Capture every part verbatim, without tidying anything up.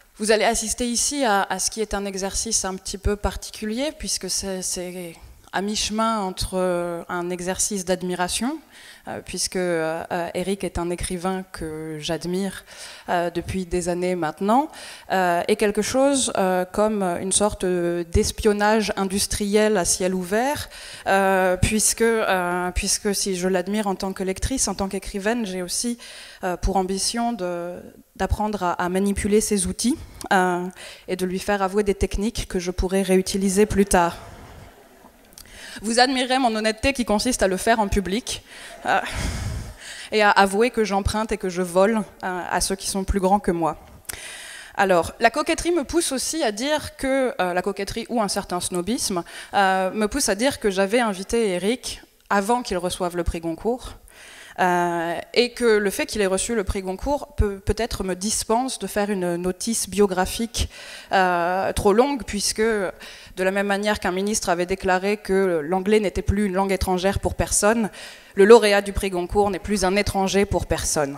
Vous allez assister ici à, à ce qui est un exercice un petit peu particulier, puisque c'est à mi-chemin entre un exercice d'admiration, euh, puisque euh, Éric est un écrivain que j'admire euh, depuis des années maintenant, euh, et quelque chose euh, comme une sorte d'espionnage industriel à ciel ouvert, euh, puisque, euh, puisque si je l'admire en tant que lectrice, en tant qu'écrivaine, j'ai aussi euh, pour ambition de d'apprendre à, à manipuler ces outils euh, et de lui faire avouer des techniques que je pourrais réutiliser plus tard. Vous admirez mon honnêteté qui consiste à le faire en public euh, et à avouer que j'emprunte et que je vole euh, à ceux qui sont plus grands que moi. Alors, la coquetterie me pousse aussi à dire que, euh, la coquetterie ou un certain snobisme, euh, me pousse à dire que j'avais invité Éric avant qu'il reçoive le prix Goncourt, Euh, et que le fait qu'il ait reçu le prix Goncourt peut peut-être me dispense de faire une notice biographique euh, trop longue, puisque de la même manière qu'un ministre avait déclaré que l'anglais n'était plus une langue étrangère pour personne, le lauréat du prix Goncourt n'est plus un étranger pour personne.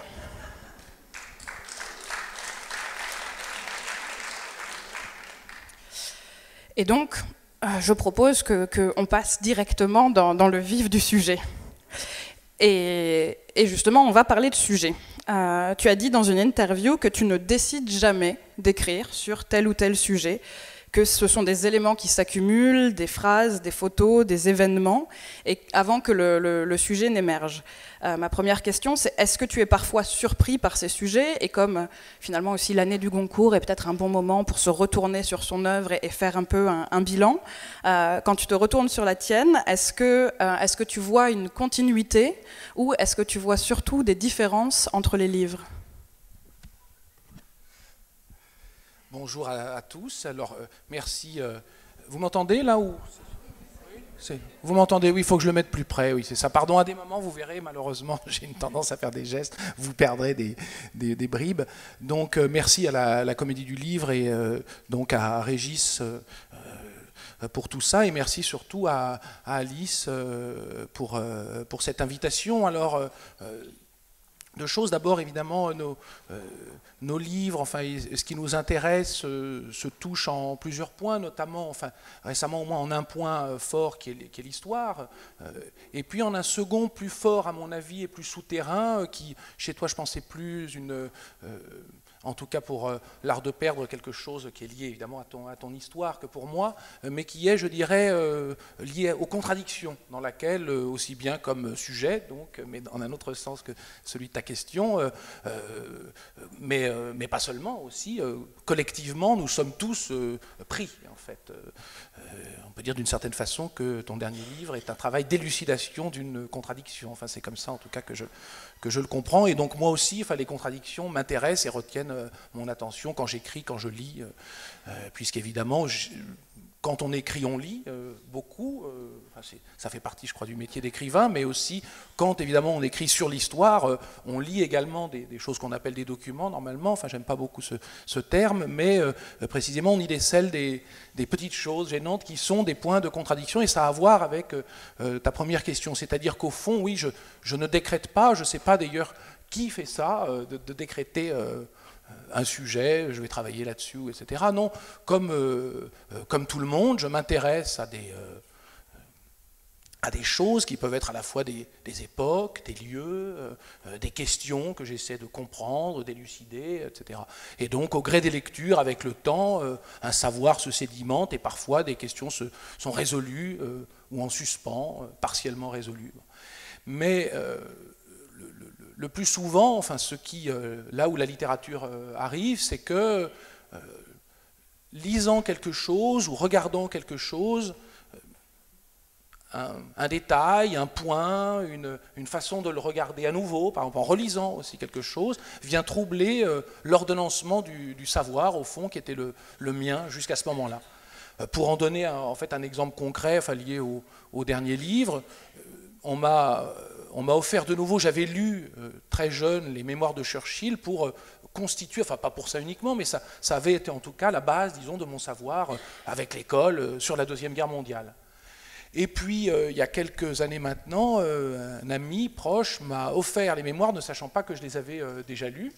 Et donc, euh, je propose que, que on passe directement dans, dans le vif du sujet. Et, et justement, on va parler de sujet. Euh, tu as dit dans une interview que tu ne décides jamais d'écrire sur tel ou tel sujet, que ce sont des éléments qui s'accumulent, des phrases, des photos, des événements, et avant que le, le, le sujet n'émerge. Euh, ma première question, c'est est-ce que tu es parfois surpris par ces sujets, et comme euh, finalement aussi l'année du Goncourt est peut-être un bon moment pour se retourner sur son œuvre et, et faire un peu un, un bilan, euh, quand tu te retournes sur la tienne, est-ce que, euh, est-ce que tu vois une continuité, ou est-ce que tu vois surtout des différences entre les livres ? Bonjour à, à tous. Alors, euh, merci. Euh, vous m'entendez là ou Vous m'entendez? Oui, il faut que je le mette plus près. Oui, c'est ça. Pardon, à des moments, vous verrez, malheureusement, j'ai une tendance à faire des gestes. Vous perdrez des, des, des bribes. Donc, euh, merci à la, à la Comédie du Livre et euh, donc à Régis euh, pour tout ça. Et merci surtout à, à Alice euh, pour, euh, pour cette invitation. Alors, euh, deux choses. D'abord, évidemment, nos, euh, nos livres, enfin, ce qui nous intéresse, euh, se touche en plusieurs points, notamment, enfin, récemment au moins en un point fort qui est, qui est l'histoire, euh, et puis en un second plus fort, à mon avis, et plus souterrain, euh, qui, chez toi, je pensais plus une... Euh, en tout cas pour euh, l'art de perdre, quelque chose qui est lié évidemment à ton, à ton histoire que pour moi, euh, mais qui est, je dirais, euh, lié aux contradictions, dans laquelle, euh, aussi bien comme sujet, donc, mais dans un autre sens que celui de ta question, euh, euh, mais, euh, mais pas seulement, aussi, euh, collectivement, nous sommes tous euh, pris, en fait. Euh, on peut dire d'une certaine façon que ton dernier livre est un travail d'élucidation d'une contradiction. Enfin, c'est comme ça, en tout cas, que je... que je le comprends, et donc moi aussi, enfin, les contradictions m'intéressent et retiennent euh, mon attention quand j'écris, quand je lis, euh, puisqu'évidemment, quand on écrit, on lit euh, beaucoup, euh, enfin, ça fait partie, je crois, du métier d'écrivain, mais aussi, quand évidemment on écrit sur l'histoire, euh, on lit également des, des choses qu'on appelle des documents, normalement, enfin, j'aime pas beaucoup ce, ce terme, mais euh, précisément, on y décèle des, des petites choses gênantes qui sont des points de contradiction, et ça a à voir avec euh, ta première question, c'est-à-dire qu'au fond, oui, je, je ne décrète pas, je ne sais pas d'ailleurs qui fait ça, euh, de, de décréter euh, un sujet, je vais travailler là-dessus, et cetera. Non, comme, euh, comme tout le monde, je m'intéresse à des, euh, à des choses qui peuvent être à la fois des, des époques, des lieux, euh, des questions que j'essaie de comprendre, d'élucider, et cetera. Et donc, au gré des lectures, avec le temps, euh, un savoir se sédimente et parfois des questions se, sont résolues euh, ou en suspens, euh, partiellement résolues. Mais euh, le, le, le plus souvent, enfin, ce qui, euh, là où la littérature euh, arrive, c'est que euh, lisant quelque chose ou regardant quelque chose, Un, un détail, un point, une, une façon de le regarder à nouveau, par exemple en relisant aussi quelque chose, vient troubler euh, l'ordonnancement du, du savoir, au fond, qui était le, le mien jusqu'à ce moment-là. Euh, pour en donner un, en fait un exemple concret, enfin, lié au, au dernier livre, euh, on m'a on m'a offert de nouveau, j'avais lu euh, très jeune les Mémoires de Churchill pour euh, constituer, enfin pas pour ça uniquement, mais ça, ça avait été en tout cas la base, disons, de mon savoir euh, avec l'école euh, sur la Deuxième Guerre mondiale. Et puis, euh, il y a quelques années maintenant, euh, un ami proche m'a offert les mémoires, ne sachant pas que je les avais euh, déjà lus.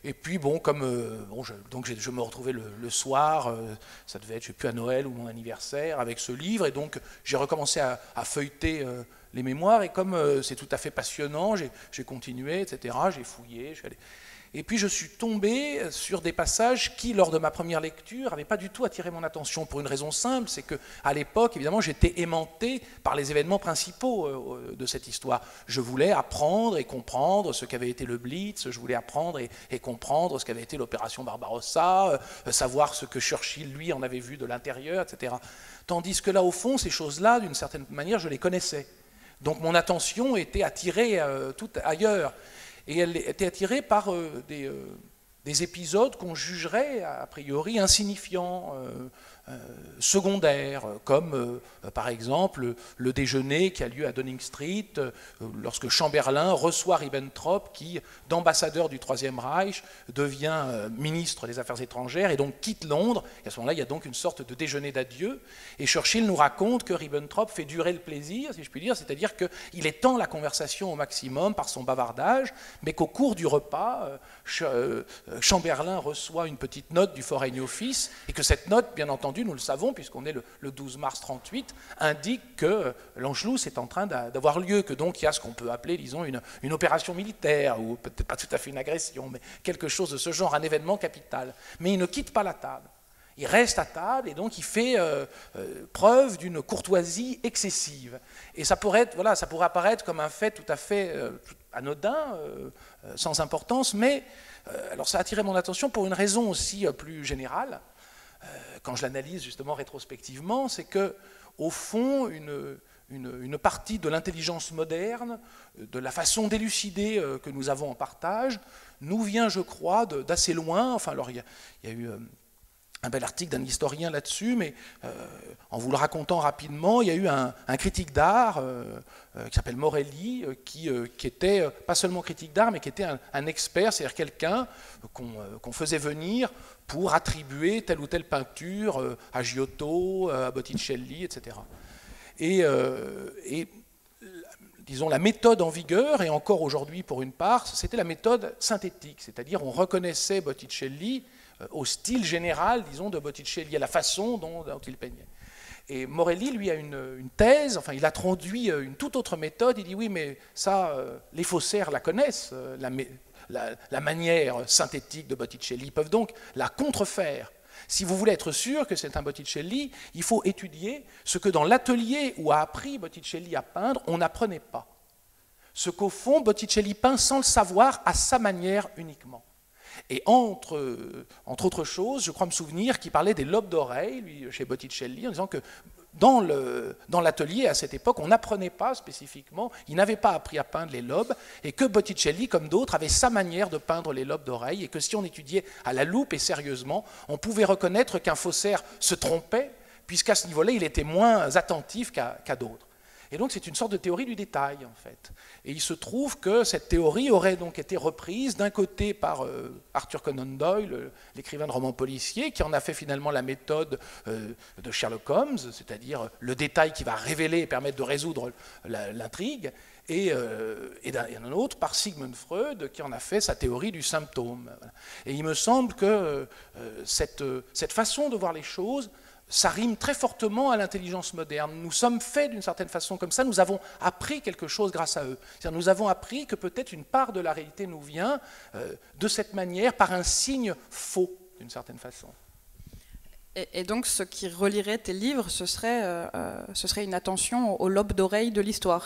Et puis, bon, comme euh, bon, je, donc je me retrouvais le, le soir, euh, ça devait être, je ne sais plus, à Noël ou mon anniversaire, avec ce livre, et donc j'ai recommencé à, à feuilleter euh, les mémoires, et comme euh, c'est tout à fait passionnant, j'ai continué, et cetera, j'ai fouillé, je suis allé... Et puis je suis tombé sur des passages qui, lors de ma première lecture, n'avaient pas du tout attiré mon attention, pour une raison simple, c'est qu'à l'époque, évidemment, j'étais aimanté par les événements principaux de cette histoire. Je voulais apprendre et comprendre ce qu'avait été le Blitz, je voulais apprendre et, et comprendre ce qu'avait été l'opération Barbarossa, euh, savoir ce que Churchill, lui, en avait vu de l'intérieur, et cetera. Tandis que là, au fond, ces choses-là, d'une certaine manière, je les connaissais. Donc mon attention était attirée euh, tout ailleurs. Et elle était attirée par euh, des, euh, des épisodes qu'on jugerait a priori insignifiants, euh, euh, secondaires, comme euh, par exemple le déjeuner qui a lieu à Downing Street, euh, lorsque Chamberlain reçoit Ribbentrop, qui, d'ambassadeur du Troisième Reich, devient euh, ministre des Affaires étrangères et donc quitte Londres. Et à ce moment-là, il y a donc une sorte de déjeuner d'adieu. Et Churchill nous raconte que Ribbentrop fait durer le plaisir, si je puis dire, c'est-à-dire qu'il étend la conversation au maximum par son bavardage, mais qu'au cours du repas, euh, Chamberlain reçoit une petite note du Foreign Office, et que cette note, bien entendu, nous le savons, puisqu'on est le, le douze mars trente-huit, indique que l'Anschluss est en train d'avoir lieu, que donc il y a ce qu'on peut appeler, disons, une, une opération militaire, ou peut-être pas tout à fait une agression, mais quelque chose de ce genre, un événement capital. Mais il ne quitte pas la table. Il reste à table et donc il fait euh, euh, preuve d'une courtoisie excessive. Et ça pourrait, être, voilà, ça pourrait apparaître comme un fait tout à fait euh, anodin, euh, euh, sans importance, mais euh, alors ça a attiré mon attention pour une raison aussi euh, plus générale. Euh, quand je l'analyse justement rétrospectivement, c'est que au fond, une, une, une partie de l'intelligence moderne, de la façon d'élucider euh, que nous avons en partage, nous vient, je crois, d'assez loin. Enfin, alors il y a, il y a eu euh, un bel article d'un historien là-dessus, mais euh, en vous le racontant rapidement, il y a eu un, un critique d'art euh, euh, qui s'appelle Morelli, euh, qui, euh, qui était euh, pas seulement critique d'art, mais qui était un, un expert, c'est-à-dire quelqu'un qu'on euh, qu'on faisait venir pour attribuer telle ou telle peinture euh, à Giotto, euh, à Botticelli, et cetera. Et, euh, et disons, la méthode en vigueur, et encore aujourd'hui pour une part, c'était la méthode synthétique, c'est-à-dire on reconnaissait Botticelli au style général, disons, de Botticelli, à la façon dont, dont il peignait. Et Morelli, lui, a une, une thèse, enfin, il a introduit une toute autre méthode. Il dit, oui, mais ça, euh, les faussaires la connaissent, euh, la, la, la manière synthétique de Botticelli. Ils peuvent donc la contrefaire. Si vous voulez être sûr que c'est un Botticelli, il faut étudier ce que dans l'atelier où a appris Botticelli à peindre, on n'apprenait pas. Ce qu'au fond, Botticelli peint sans le savoir, à sa manière uniquement. Et entre, entre autres choses, je crois me souvenir qu'il parlait des lobes d'oreilles, lui, chez Botticelli, en disant que dans l'atelier, à cette époque, on n'apprenait pas spécifiquement, il n'avait pas appris à peindre les lobes, et que Botticelli, comme d'autres, avait sa manière de peindre les lobes d'oreilles, et que si on étudiait à la loupe et sérieusement, on pouvait reconnaître qu'un faussaire se trompait, puisqu'à ce niveau-là, il était moins attentif qu'à qu'à d'autres. Et donc c'est une sorte de théorie du détail, en fait. Et il se trouve que cette théorie aurait donc été reprise d'un côté par euh, Arthur Conan Doyle, l'écrivain de romans policiers, qui en a fait finalement la méthode euh, de Sherlock Holmes, c'est-à-dire le détail qui va révéler et permettre de résoudre l'intrigue, et, euh, et d'un autre par Sigmund Freud, qui en a fait sa théorie du symptôme. Et il me semble que euh, cette, cette façon de voir les choses, ça rime très fortement à l'intelligence moderne. Nous sommes faits d'une certaine façon comme ça, nous avons appris quelque chose grâce à eux. C'est-à-dire nous avons appris que peut-être une part de la réalité nous vient euh, de cette manière, par un signe faux, d'une certaine façon. Et, et donc ce qui relierait tes livres, ce serait, euh, ce serait une attention au lobe d'oreille de l'histoire.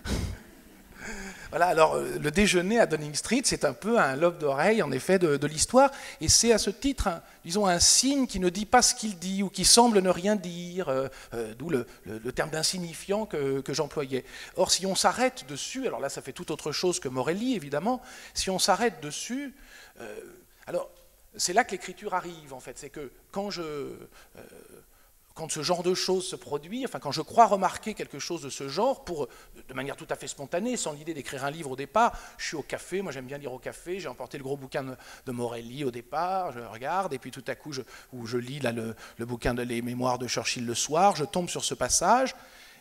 Voilà, alors le déjeuner à Downing Street, c'est un peu un lobe d'oreille, en effet, de, de l'histoire, et c'est à ce titre, un, disons, un signe qui ne dit pas ce qu'il dit, ou qui semble ne rien dire, euh, euh, d'où le, le, le terme d'insignifiant que, que j'employais. Or, si on s'arrête dessus, alors là, ça fait tout autre chose que Morelli, évidemment, si on s'arrête dessus, euh, alors, c'est là que l'écriture arrive, en fait, c'est que quand je... Euh, Quand ce genre de choses se produit, enfin quand je crois remarquer quelque chose de ce genre, pour, de manière tout à fait spontanée, sans l'idée d'écrire un livre au départ, je suis au café, moi j'aime bien lire au café, j'ai emporté le gros bouquin de, de Morelli au départ, je regarde, et puis tout à coup, je, où je lis là, le, le bouquin de Les Mémoires de Churchill le soir, je tombe sur ce passage,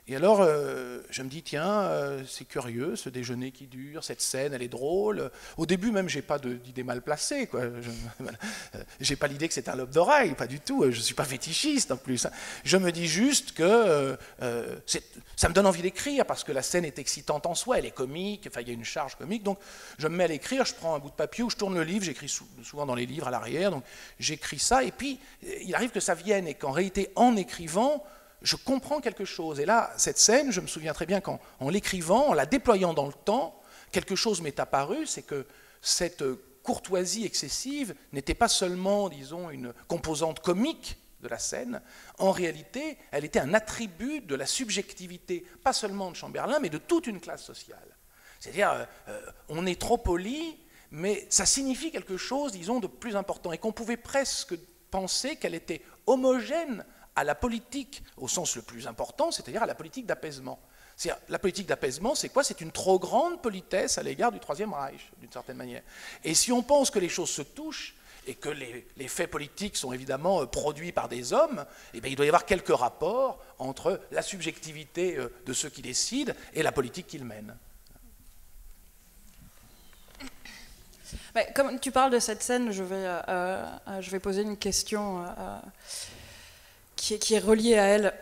Et alors, euh, je me dis, tiens, euh, c'est curieux, ce déjeuner qui dure, cette scène, elle est drôle. Au début, même, j'ai pas d'idée mal placée, quoi. Je j'ai pas l'idée que c'est un lobe d'oreille, pas du tout. Je suis pas fétichiste, en plus. Je me dis juste que euh, euh, ça me donne envie d'écrire, parce que la scène est excitante en soi, elle est comique, enfin, il y a une charge comique. Donc, je me mets à l'écrire, je prends un bout de papier où je tourne le livre, j'écris souvent dans les livres à l'arrière, donc j'écris ça, et puis, il arrive que ça vienne, et qu'en réalité, en écrivant, je comprends quelque chose. Et là, cette scène, je me souviens très bien qu'en en l'écrivant, en la déployant dans le temps, quelque chose m'est apparu, c'est que cette courtoisie excessive n'était pas seulement, disons, une composante comique de la scène. En réalité, elle était un attribut de la subjectivité, pas seulement de Chamberlain, mais de toute une classe sociale. C'est-à-dire, euh, on est trop poli, mais ça signifie quelque chose, disons, de plus important, et qu'on pouvait presque penser qu'elle était homogène à la politique au sens le plus important, c'est-à-dire à la politique d'apaisement. La politique d'apaisement, c'est quoi? C'est une trop grande politesse à l'égard du Troisième Reich, d'une certaine manière. Et si on pense que les choses se touchent, et que les, les faits politiques sont évidemment produits par des hommes, eh bien, il doit y avoir quelques rapports entre la subjectivité de ceux qui décident et la politique qu'ils mènent. Mais comme tu parles de cette scène, je vais, euh, je vais poser une question euh, qui, est, qui est reliée à elle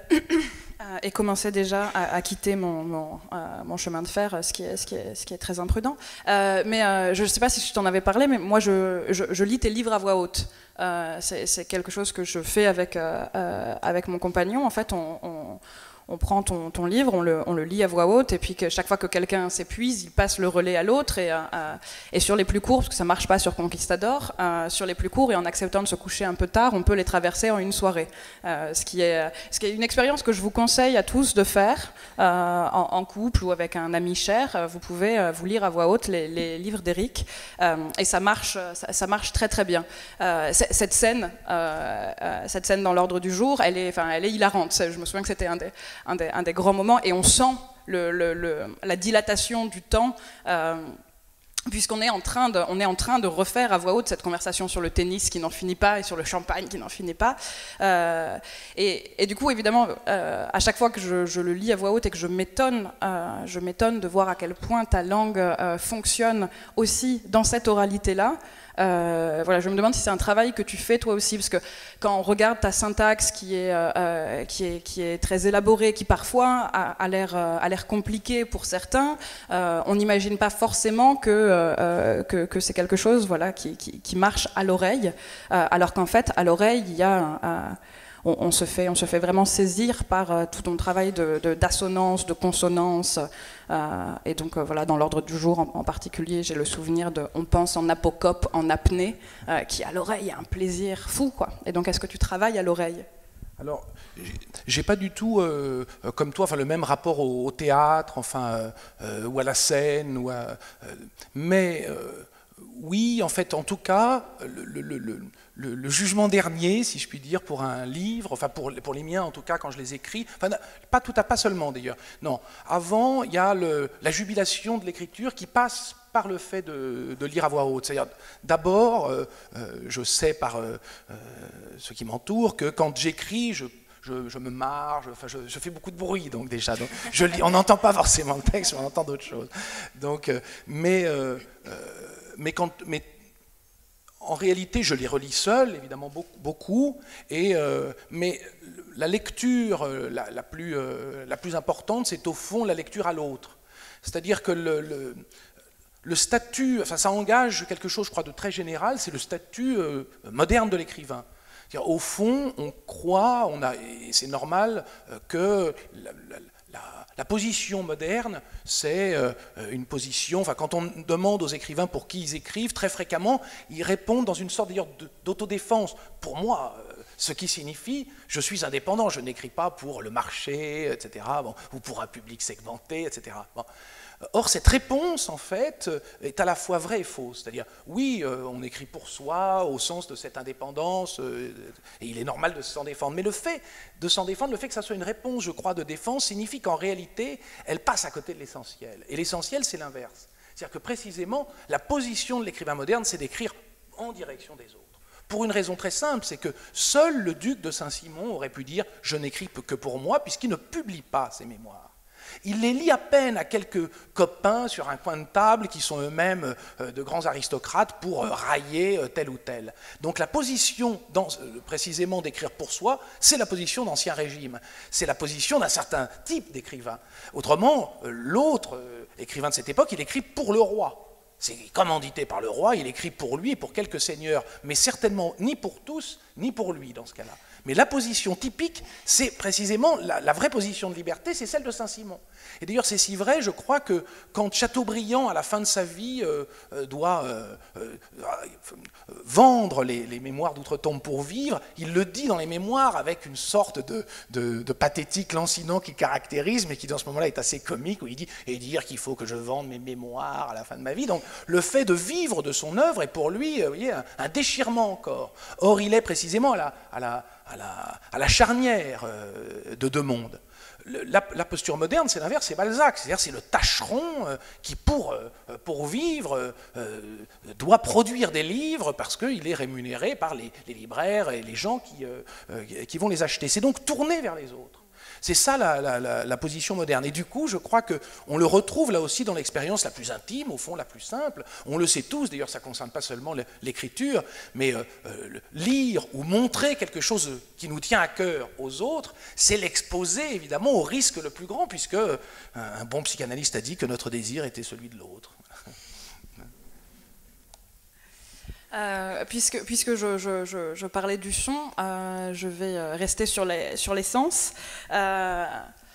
et commencer déjà à, à quitter mon, mon, euh, mon chemin de fer, ce qui est, ce qui est, ce qui est très imprudent. Euh, mais euh, je ne sais pas si je t'en avais parlé, mais moi je, je, je lis tes livres à voix haute. Euh, c'est quelque chose que je fais avec, euh, euh, avec mon compagnon. En fait, on... on on prend ton, ton livre, on le, on le lit à voix haute, et puis que chaque fois que quelqu'un s'épuise, il passe le relais à l'autre, et, euh, et sur les plus courts, parce que ça ne marche pas sur Conquistador, euh, sur les plus courts, et en acceptant de se coucher un peu tard, on peut les traverser en une soirée. Euh, ce, qui est, ce qui est une expérience que je vous conseille à tous de faire, euh, en, en couple ou avec un ami cher. Vous pouvez euh, vous lire à voix haute les, les livres d'Éric, euh, et ça marche, ça, ça marche très très bien. Euh, cette scène, euh, euh, cette scène dans l'ordre du jour, elle est, enfin, elle est hilarante. Je me souviens que c'était un des Un des, un des grands moments, et on sent le, le, le, la dilatation du temps, euh, puisqu'on est en train de, on est en train de refaire à voix haute cette conversation sur le tennis qui n'en finit pas, et sur le champagne qui n'en finit pas. Euh, et, et du coup, évidemment, euh, à chaque fois que je, je le lis à voix haute et que je m'étonne, euh, je m'étonne de voir à quel point ta langue euh, fonctionne aussi dans cette oralité-là. Euh, voilà, je me demande si c'est un travail que tu fais toi aussi, parce que quand on regarde ta syntaxe qui est, euh, qui est, qui est très élaborée, qui parfois a, a l'air euh, compliquée pour certains, euh, on n'imagine pas forcément que, euh, que, que c'est quelque chose, voilà, qui, qui, qui marche à l'oreille, euh, alors qu'en fait, à l'oreille, il y a un, un On, on, se fait, on se fait vraiment saisir par euh, tout ton travail d'assonance, de, de, de consonance. Euh, et donc euh, voilà, dans l'ordre du jour en, en particulier, j'ai le souvenir de On pense en apocope, en apnée, euh, qui à l'oreille a un plaisir fou, quoi. Et donc est-ce que tu travailles à l'oreille? Alors, j'ai pas du tout, euh, comme toi, enfin, le même rapport au, au théâtre, enfin, euh, ou à la scène, ou à, euh, mais euh, oui, en fait, en tout cas, le, le, le, le, le jugement dernier, si je puis dire, pour un livre, enfin pour, pour les miens en tout cas, quand je les écris, enfin pas tout à pas seulement d'ailleurs, non, avant il y a le, la jubilation de l'écriture qui passe par le fait de, de lire à voix haute. C'est-à-dire, d'abord, euh, euh, je sais par euh, euh, ceux qui m'entourent que quand j'écris, je Je, je me marre, je, enfin, je, je fais beaucoup de bruit, donc déjà. Donc, je lis, on n'entend pas forcément le texte, mais on entend d'autres choses. Donc, euh, mais, euh, euh, mais, quand, mais en réalité, je les relis seul, évidemment beaucoup, beaucoup et, euh, mais la lecture la, la, plus, euh, la plus importante, c'est au fond la lecture à l'autre. C'est-à-dire que le, le, le statut, enfin, ça engage quelque chose, je crois, de très général, c'est le statut euh, moderne de l'écrivain. Au fond, on croit, on a, et c'est normal, que la, la, la, la position moderne, c'est une position, enfin quand on demande aux écrivains pour qui ils écrivent, très fréquemment, ils répondent dans une sorte d'ailleurs d'autodéfense. Pour moi, ce qui signifie, je suis indépendant, je n'écris pas pour le marché, et cetera, bon, ou pour un public segmenté, et cetera. Bon. Or, cette réponse, en fait, est à la fois vraie et fausse. C'est-à-dire, oui, euh, on écrit pour soi, au sens de cette indépendance, euh, et il est normal de s'en défendre. Mais le fait de s'en défendre, le fait que ça soit une réponse, je crois, de défense, signifie qu'en réalité, elle passe à côté de l'essentiel. Et l'essentiel, c'est l'inverse. C'est-à-dire que, précisément, la position de l'écrivain moderne, c'est d'écrire en direction des autres, pour une raison très simple, c'est que seul le duc de Saint-Simon aurait pu dire « je n'écris que pour moi » puisqu'il ne publie pas ses mémoires. Il les lit à peine à quelques copains sur un coin de table qui sont eux-mêmes de grands aristocrates pour railler tel ou tel. Donc la position, dans, précisément d'écrire pour soi, c'est la position d'Ancien Régime. C'est la position d'un certain type d'écrivain. Autrement, l'autre écrivain de cette époque, il écrit pour le roi. C'est commandité par le roi, il écrit pour lui et pour quelques seigneurs, mais certainement ni pour tous, ni pour lui dans ce cas-là. Mais la position typique, c'est précisément la, la vraie position de liberté, c'est celle de Saint-Simon. Et d'ailleurs, c'est si vrai, je crois, que quand Chateaubriand, à la fin de sa vie, euh, euh, doit euh, euh, vendre les, les mémoires d'outre-tombe pour vivre, il le dit dans les mémoires avec une sorte de, de, de pathétique lancinant qui caractérise, mais qui dans ce moment-là est assez comique, où il dit « et dire qu'il faut que je vende mes mémoires à la fin de ma vie ». Donc le fait de vivre de son œuvre est pour lui, vous voyez, un, un déchirement encore. Or, il est précisément à la, à la, à la, à la charnière euh, de deux mondes. La, la posture moderne, c'est l'inverse, c'est Balzac, c'est-à-dire c'est le tâcheron euh, qui, pour, euh, pour vivre, euh, doit produire des livres parce qu'il est rémunéré par les, les libraires et les gens qui, euh, qui vont les acheter. C'est donc tourner vers les autres. C'est ça la, la, la, la position moderne. Et du coup, je crois qu'on le retrouve là aussi dans l'expérience la plus intime, au fond la plus simple. On le sait tous, d'ailleurs ça ne concerne pas seulement l'écriture, mais euh, euh, lire ou montrer quelque chose qui nous tient à cœur aux autres, c'est l'exposer évidemment au risque le plus grand, puisque un, un bon psychanalyste a dit que notre désir était celui de l'autre. Euh, puisque puisque je, je, je, je parlais du son, euh, je vais rester sur les, sur les sens, euh,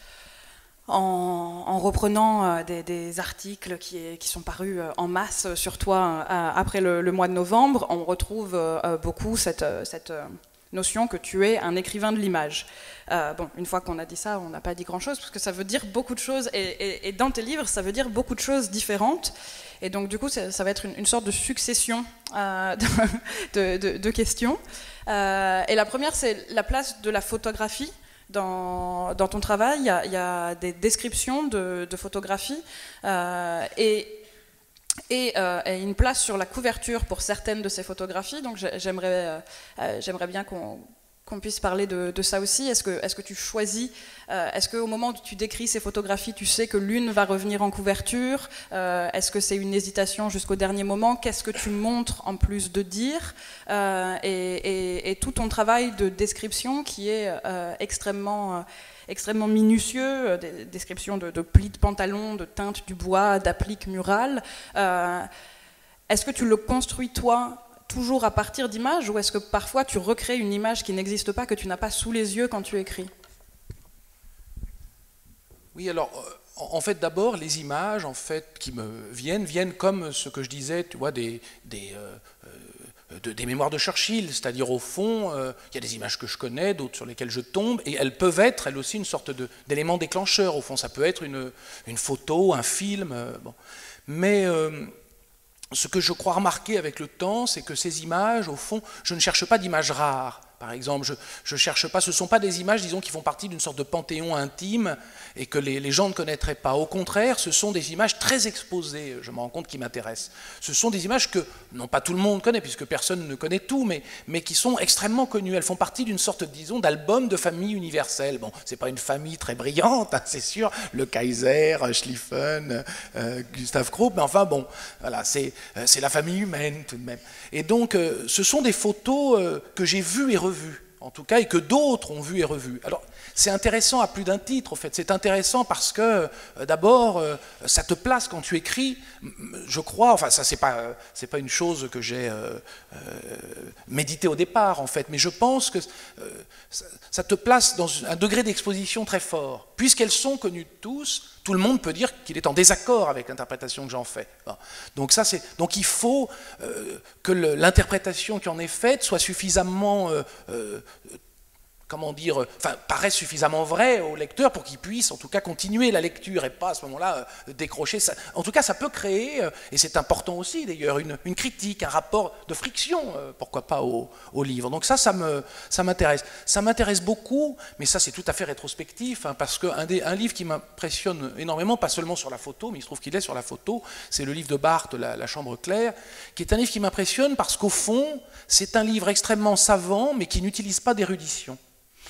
en, en reprenant des, des articles qui, qui sont parus en masse sur toi euh, après le, le mois de novembre. On retrouve euh, beaucoup cette, cette notion que tu es un écrivain de l'image. Euh, bon, une fois qu'on a dit ça, on n'a pas dit grand-chose, parce que ça veut dire beaucoup de choses, et, et, et dans tes livres, ça veut dire beaucoup de choses différentes. Et donc, du coup, ça, ça va être une, une sorte de succession euh, de, de, de questions. Euh, et la première, c'est la place de la photographie dans, dans ton travail. Il y a, il y a des descriptions de, de photographies euh, et, et, euh, et une place sur la couverture pour certaines de ces photographies. Donc, j'aimerais euh, j'aimerais bien qu'on qu'on puisse parler de, de ça aussi. Est-ce que, est-ce que tu choisis, euh, est-ce qu'au moment où tu décris ces photographies, tu sais que l'une va revenir en couverture? euh, Est-ce que c'est une hésitation jusqu'au dernier moment? Qu'est-ce que tu montres en plus de dire? euh, et, et, et tout ton travail de description qui est euh, extrêmement... Euh, extrêmement minutieux, euh, des descriptions de, de plis de pantalon, de teinte du bois, d'appliques murales. Euh, est-ce que tu le construis toi toujours à partir d'images, ou est-ce que parfois tu recrées une image qui n'existe pas, que tu n'as pas sous les yeux quand tu écris? Oui, alors, en fait, d'abord, les images en fait, qui me viennent, viennent comme ce que je disais, tu vois, des, des, euh, de, des mémoires de Churchill, c'est-à-dire, au fond, il euh, y a des images que je connais, d'autres sur lesquelles je tombe, et elles peuvent être, elles aussi, une sorte d'élément déclencheur, au fond, ça peut être une, une photo, un film, euh, bon. Mais... Euh, ce que je crois remarquer avec le temps, c'est que ces images, au fond, je ne cherche pas d'images rares. Par exemple, je, je cherche pas, ce ne sont pas des images, disons, qui font partie d'une sorte de panthéon intime et que les, les gens ne connaîtraient pas. Au contraire, ce sont des images très exposées, je me rends compte, qui m'intéressent. Ce sont des images que, non pas tout le monde connaît, puisque personne ne connaît tout, mais, mais qui sont extrêmement connues. Elles font partie d'une sorte, disons, d'album de famille universelle. Bon, c'est pas une famille très brillante, hein, c'est sûr, le Kaiser, Schlieffen, euh, Gustave Krupp, mais enfin bon, voilà, c'est euh, la famille humaine tout de même. Et donc, euh, ce sont des photos euh, que j'ai vues et revues, en tout cas, et que d'autres ont vues et revues. Alors, c'est intéressant à plus d'un titre, en fait. C'est intéressant parce que, euh, d'abord, euh, ça te place quand tu écris, je crois, enfin, ça, c'est pas, euh, c'est pas une chose que j'ai euh, euh, médité au départ, en fait, mais je pense que euh, ça, ça te place dans un degré d'exposition très fort. Puisqu'elles sont connues de tous, tout le monde peut dire qu'il est en désaccord avec l'interprétation que j'en fais. Bon. Donc, ça, c'est, donc il faut euh, que l'interprétation qui en est faite soit suffisamment euh, euh, comment dire, enfin, paraissent suffisamment vraies au lecteur pour qu'il puisse, en tout cas, continuer la lecture et pas, à ce moment-là, euh, décrocher. Ça. En tout cas, ça peut créer, euh, et c'est important aussi, d'ailleurs, une, une critique, un rapport de friction, euh, pourquoi pas, au, au livre. Donc ça, ça me, ça m'intéresse. Ça m'intéresse beaucoup, mais ça, c'est tout à fait rétrospectif, hein, parce qu'un des, un livre qui m'impressionne énormément, pas seulement sur la photo, mais il se trouve qu'il est sur la photo, c'est le livre de Barthes, la, la Chambre claire, qui est un livre qui m'impressionne parce qu'au fond, c'est un livre extrêmement savant, mais qui n'utilise pas d'érudition.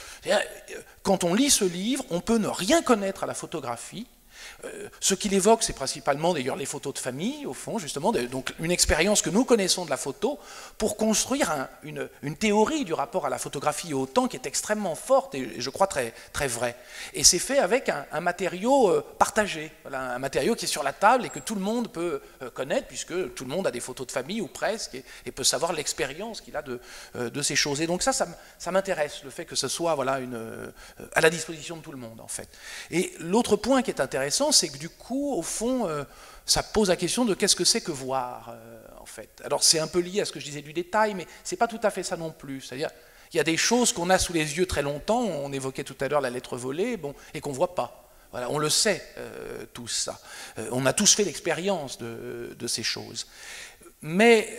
Quand on lit ce livre, on peut ne rien connaître à la photographie. Euh, ce qu'il évoque, c'est principalement d'ailleurs les photos de famille, au fond, justement, de, donc une expérience que nous connaissons de la photo, pour construire un, une, une théorie du rapport à la photographie et au temps qui est extrêmement forte et, et je crois très, très vraie. Et c'est fait avec un, un matériau euh, partagé, voilà, un matériau qui est sur la table et que tout le monde peut euh, connaître, puisque tout le monde a des photos de famille, ou presque, et, et peut savoir l'expérience qu'il a de, euh, de ces choses. Et donc ça, ça, ça m'intéresse, le fait que ce soit voilà, une, euh, à la disposition de tout le monde, en fait. Et l'autre point qui est intéressant, c'est que du coup, au fond, euh, ça pose la question de qu'est-ce que c'est que voir, euh, en fait. Alors c'est un peu lié à ce que je disais du détail, mais c'est pas tout à fait ça non plus. C'est-à-dire, il y a des choses qu'on a sous les yeux très longtemps, on évoquait tout à l'heure la lettre volée, bon, et qu'on ne voit pas. Voilà, on le sait, euh, tous ça. Euh, on a tous fait l'expérience de, de ces choses. Mais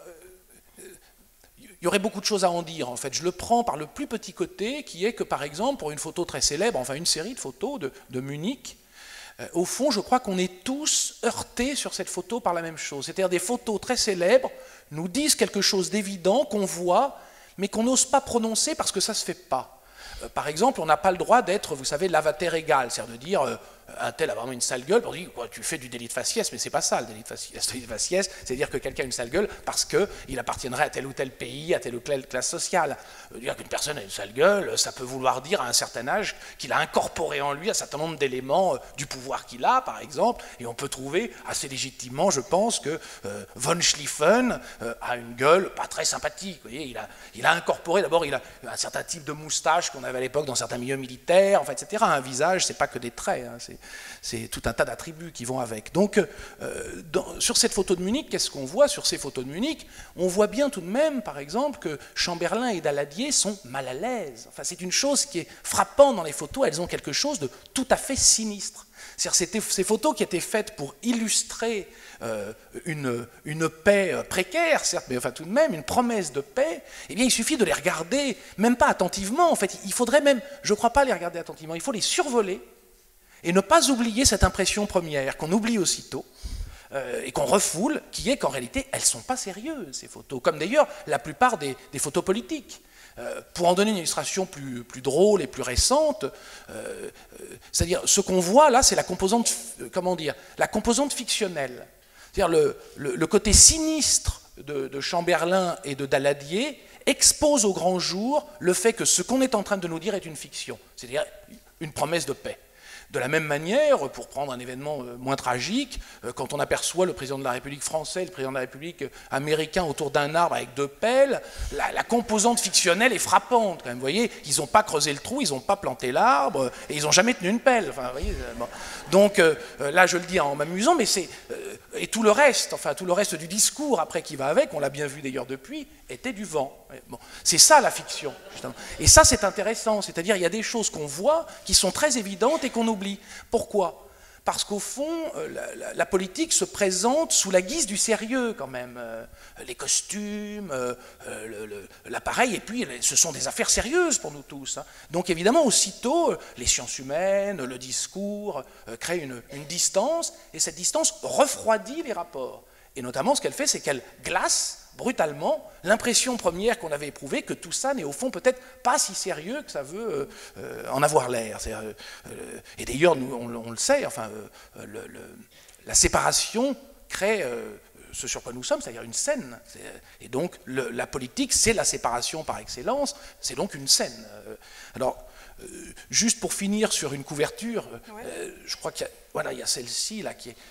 euh, il y aurait beaucoup de choses à en dire, en fait. Je le prends par le plus petit côté, qui est que, par exemple, pour une photo très célèbre, enfin une série de photos de, de Munich, au fond, je crois qu'on est tous heurtés sur cette photo par la même chose. C'est-à-dire des photos très célèbres nous disent quelque chose d'évident qu'on voit, mais qu'on n'ose pas prononcer parce que ça ne se fait pas. Euh, par exemple, on n'a pas le droit d'être, vous savez, lavater égal, c'est-à-dire de dire euh, un tel a vraiment une sale gueule, on dit quoi, tu fais du délit de faciès, mais c'est pas ça le délit de faciès. Le délit de faciès, c'est dire que quelqu'un a une sale gueule parce qu'il appartiendrait à tel ou tel pays, à telle ou telle classe sociale. Dire qu'une personne a une sale gueule, ça peut vouloir dire à un certain âge qu'il a incorporé en lui un certain nombre d'éléments euh, du pouvoir qu'il a, par exemple, et on peut trouver assez légitimement, je pense, que euh, von Schlieffen euh, a une gueule pas très sympathique. Vous voyez, il a, il a incorporé, d'abord, il a un certain type de moustache qu'on avait à l'époque dans certains milieux militaires, enfin, et cetera. Un visage, c'est pas que des traits, hein, c'est c'est tout un tas d'attributs qui vont avec. Donc, euh, dans, sur cette photo de Munich, qu'est-ce qu'on voit sur ces photos de Munich? On voit bien tout de même, par exemple, que Chamberlain et Daladier sont mal à l'aise. Enfin, c'est une chose qui est frappante dans les photos, elles ont quelque chose de tout à fait sinistre. C'est-à-dire, ces photos qui étaient faites pour illustrer euh, une, une paix précaire, certes, mais enfin tout de même, une promesse de paix, eh bien, il suffit de les regarder, même pas attentivement, en fait, il faudrait même, je ne crois pas les regarder attentivement, il faut les survoler, et ne pas oublier cette impression première, qu'on oublie aussitôt, euh, et qu'on refoule, qui est qu'en réalité, elles ne sont pas sérieuses, ces photos, comme d'ailleurs la plupart des, des photos politiques. Euh, pour en donner une illustration plus, plus drôle et plus récente, euh, euh, c'est-à-dire, ce qu'on voit là, c'est la composante, euh, comment dire, la composante fictionnelle. C'est-à-dire, le, le, le côté sinistre de, de Chamberlain et de Daladier expose au grand jour le fait que ce qu'on est en train de nous dire est une fiction, c'est-à-dire une promesse de paix. De la même manière, pour prendre un événement moins tragique, quand on aperçoit le président de la République français et le président de la République américain autour d'un arbre avec deux pelles, la, la composante fictionnelle est frappante. Quand même, vous voyez, ils n'ont pas creusé le trou, ils n'ont pas planté l'arbre, et ils n'ont jamais tenu une pelle. Enfin, vous voyez, bon. Donc euh, là, je le dis en m'amusant, mais c'est euh, et tout le reste, enfin tout le reste du discours après qui va avec, on l'a bien vu d'ailleurs depuis, était du vent. Bon. C'est ça la fiction, justement. Et ça, c'est intéressant. C'est-à-dire, il y a des choses qu'on voit qui sont très évidentes et qu'on oublie. Pourquoi ? Parce qu'au fond, la, la, la politique se présente sous la guise du sérieux quand même. Euh, les costumes, euh, l'appareil, et puis ce sont des affaires sérieuses pour nous tous. Hein. Donc évidemment, aussitôt, les sciences humaines, le discours euh, créent une, une distance, et cette distance refroidit les rapports. Et notamment, ce qu'elle fait, c'est qu'elle glace brutalement l'impression première qu'on avait éprouvée que tout ça n'est au fond peut-être pas si sérieux que ça veut euh, en avoir l'air. Euh, et d'ailleurs, nous, on, on le sait, enfin, euh, le, le, la séparation crée euh, ce sur quoi nous sommes, c'est-à-dire une scène. Et donc, le, la politique, c'est la séparation par excellence, c'est donc une scène. Alors, euh, juste pour finir sur une couverture, ouais. euh, je crois qu'il y a, voilà, il y a celle-ci, là, qui est...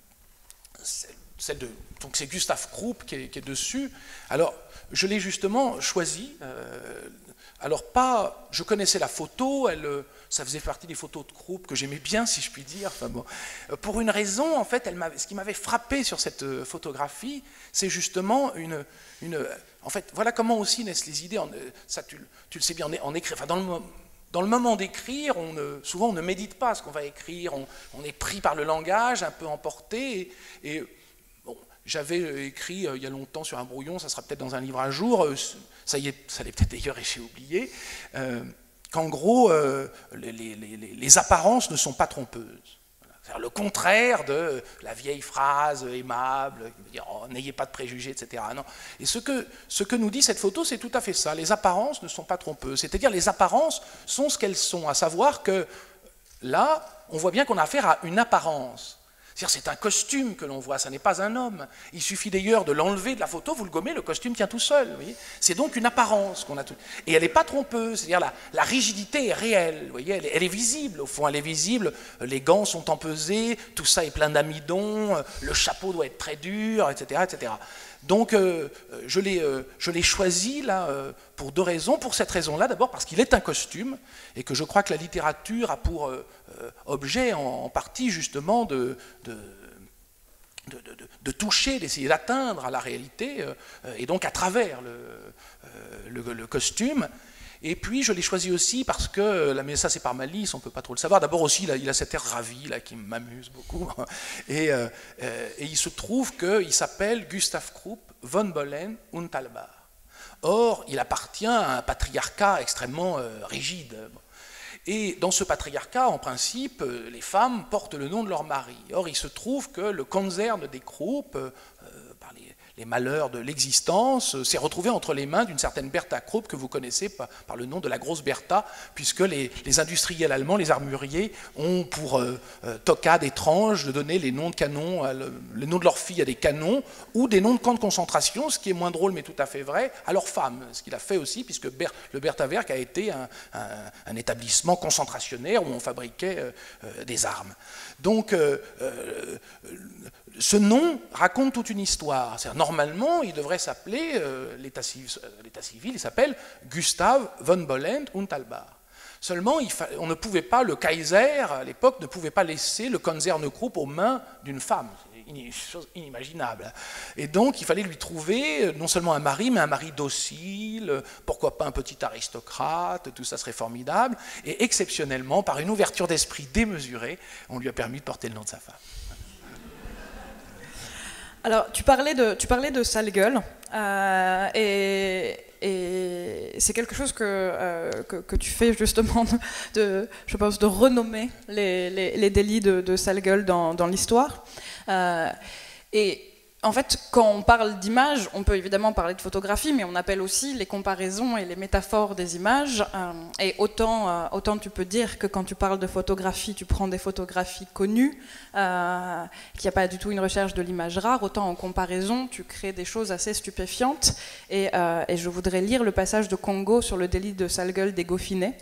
Celle, celle de, donc c'est Gustave Krupp qui est, qui est dessus. Alors, je l'ai justement choisi, euh, alors pas, je connaissais la photo, elle, ça faisait partie des photos de groupe que j'aimais bien, si je puis dire. Enfin bon, pour une raison, en fait, elle ce qui m'avait frappé sur cette photographie, c'est justement une, une... En fait, voilà comment aussi naissent les idées. Ça, tu, tu le sais bien, en écrit. Enfin, dans le, dans le moment d'écrire, on ne, souvent on ne médite pas ce qu'on va écrire. On, on est pris par le langage, un peu emporté. Et, et bon, j'avais écrit euh, il y a longtemps sur un brouillon, ça sera peut-être dans un livre un jour. Euh, ça y est, ça l'est peut-être d'ailleurs et j'ai oublié. Euh, qu'en gros, euh, les, les, les, les apparences ne sont pas trompeuses. Le contraire de la vieille phrase aimable, oh, n'ayez pas de préjugés, et cetera. Non. Et ce que, ce que nous dit cette photo, c'est tout à fait ça. Les apparences ne sont pas trompeuses. C'est-à-dire les apparences sont ce qu'elles sont, à savoir que là, on voit bien qu'on a affaire à une apparence. C'est un costume que l'on voit, ça n'est pas un homme. Il suffit d'ailleurs de l'enlever de la photo, vous le gommez, le costume tient tout seul. C'est donc une apparence qu'on a. Tout... Et elle n'est pas trompeuse, c'est-à-dire la, la rigidité est réelle, vous voyez, elle, est, elle est visible, au fond, elle est visible. Les gants sont empesés, tout ça est plein d'amidon, le chapeau doit être très dur, et cetera, et cetera. Donc euh, je l'ai euh, je l'ai choisi là euh, pour deux raisons. Pour cette raison-là, d'abord parce qu'il est un costume et que je crois que la littérature a pour euh, objet en, en partie justement de, de, de, de, de toucher, d'essayer d'atteindre à la réalité euh, et donc à travers le, euh, le, le costume. Et puis je l'ai choisi aussi parce que, mais ça c'est par malice, on ne peut pas trop le savoir, d'abord aussi il a, il a cet air ravi là, qui m'amuse beaucoup, et, euh, et il se trouve qu'il s'appelle Gustav Krupp von Bohlen und Thalbar. Or, il appartient à un patriarcat extrêmement euh, rigide. Et dans ce patriarcat, en principe, les femmes portent le nom de leur mari. Or, il se trouve que le Konzern des Krupp, euh, par les, les malheurs de l'existence, s'est retrouvé entre les mains d'une certaine Bertha Krupp que vous connaissez par, par le nom de la grosse Bertha, puisque les, les industriels allemands, les armuriers, ont pour euh, euh, toccade étrange de donner les noms de canons, à le, les noms de leurs filles à des canons, ou des noms de camps de concentration, ce qui est moins drôle mais tout à fait vrai, à leurs femmes. Ce qu'il a fait aussi, puisque Ber, le Bertha Werk a été un, un, un établissement concentrationnaire où on fabriquait euh, euh, des armes. Donc, euh, euh, ce nom raconte toute une histoire. Normalement, il devrait s'appeler, euh, l'état civil, civil, il s'appelle Gustav von Bohlen und Thalbar. Seulement, il fa... on ne pouvait pas, le Kaiser, à l'époque, ne pouvait pas laisser le Konzern Krupp aux mains d'une femme. C'est une chose inimaginable. Et donc, il fallait lui trouver non seulement un mari, mais un mari docile, pourquoi pas un petit aristocrate, tout ça serait formidable. Et exceptionnellement, par une ouverture d'esprit démesurée, on lui a permis de porter le nom de sa femme. Alors, tu parlais de, tu parlais de sale gueule, euh, et, et c'est quelque chose que, euh, que, que tu fais justement, de, de, je pense, de renommer les, les, les délits de, de sale gueule dans, dans l'histoire. Euh, et en fait, quand on parle d'image, on peut évidemment parler de photographie, mais on appelle aussi les comparaisons et les métaphores des images. Euh, et autant, euh, autant tu peux dire que quand tu parles de photographie, tu prends des photographies connues, euh, qu'il n'y a pas du tout une recherche de l'image rare, autant en comparaison, tu crées des choses assez stupéfiantes. Et, euh, et je voudrais lire le passage de Congo sur le délit de sale gueule des Goffinets.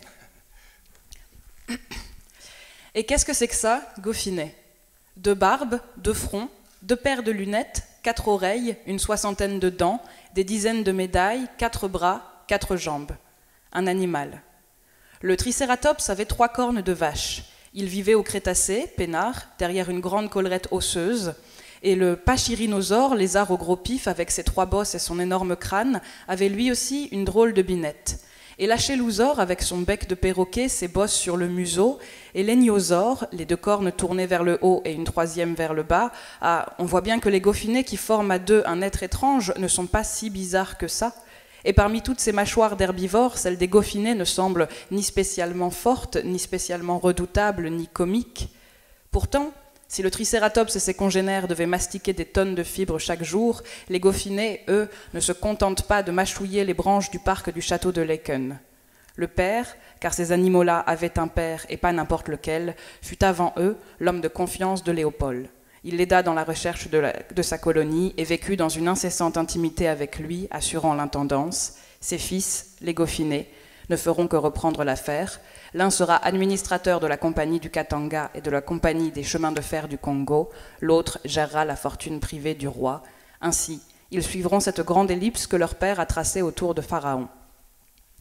Et qu'est-ce que c'est que ça, Goffinet? Deux barbes, deux fronts, deux paires de lunettes, quatre oreilles, une soixantaine de dents, des dizaines de médailles, quatre bras, quatre jambes. Un animal. Le tricératops avait trois cornes de vache. Il vivait au Crétacé, peinard, derrière une grande collerette osseuse. Et le pachyrhinosaure, lézard au gros pif avec ses trois bosses et son énorme crâne, avait lui aussi une drôle de binette. Et l'achélousaure, avec son bec de perroquet, ses bosses sur le museau, et l'héniosaure, les deux cornes tournées vers le haut et une troisième vers le bas, ah, on voit bien que les Goffinets qui forment à deux un être étrange ne sont pas si bizarres que ça. Et parmi toutes ces mâchoires d'herbivores, celle des Goffinets ne semble ni spécialement forte, ni spécialement redoutable, ni comique. Pourtant, si le tricératops et ses congénères devaient mastiquer des tonnes de fibres chaque jour, les Goffinets, eux, ne se contentent pas de mâchouiller les branches du parc du château de Laeken. Le père, car ces animaux-là avaient un père et pas n'importe lequel, fut avant eux l'homme de confiance de Léopold. Il l'aida dans la recherche de, la, de sa colonie et vécut dans une incessante intimité avec lui, assurant l'intendance. Ses fils, les Goffinets, ne feront que reprendre l'affaire. L'un sera administrateur de la compagnie du Katanga et de la compagnie des chemins de fer du Congo, l'autre gérera la fortune privée du roi. Ainsi, ils suivront cette grande ellipse que leur père a tracée autour de Pharaon.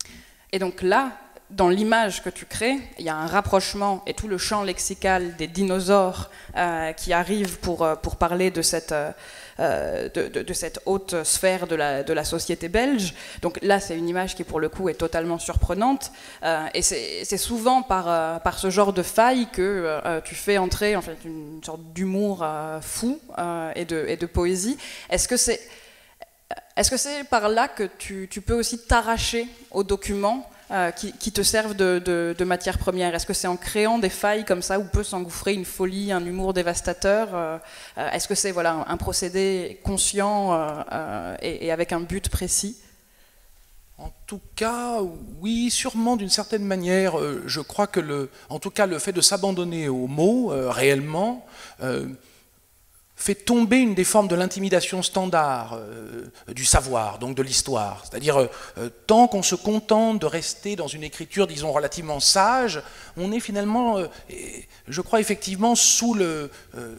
Et donc là, dans l'image que tu crées, il y a un rapprochement et tout le champ lexical des dinosaures euh, qui arrivent pour, pour parler de cette, euh, de, de, de cette haute sphère de la, de la société belge. Donc là, c'est une image qui, pour le coup, est totalement surprenante. Euh, et c'est souvent par, euh, par ce genre de faille que euh, tu fais entrer en fait, une sorte d'humour euh, fou euh, et, de, et de poésie. Est-ce que c'est est-ce que c'est par là que tu, tu peux aussi t'arracher aux documents Euh, qui, qui te servent de, de, de matière première? Est-ce que c'est en créant des failles comme ça où peut s'engouffrer une folie, un humour dévastateur? euh, euh, Est-ce que c'est voilà, un, un procédé conscient euh, euh, et, et avec un but précis? En tout cas, oui, sûrement d'une certaine manière. Euh, je crois que, le, en tout cas, le fait de s'abandonner aux mots, euh, réellement, euh, fait tomber une des formes de l'intimidation standard euh, du savoir, donc de l'histoire. C'est-à-dire, euh, tant qu'on se contente de rester dans une écriture, disons, relativement sage, on est finalement, euh, je crois effectivement, sous le... Euh,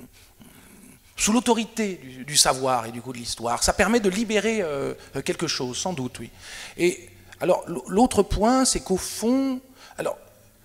sous l'autorité du, du savoir et du coup de l'histoire. Ça permet de libérer euh, quelque chose, sans doute, oui. Et alors, l'autre point, c'est qu'au fond... Alors,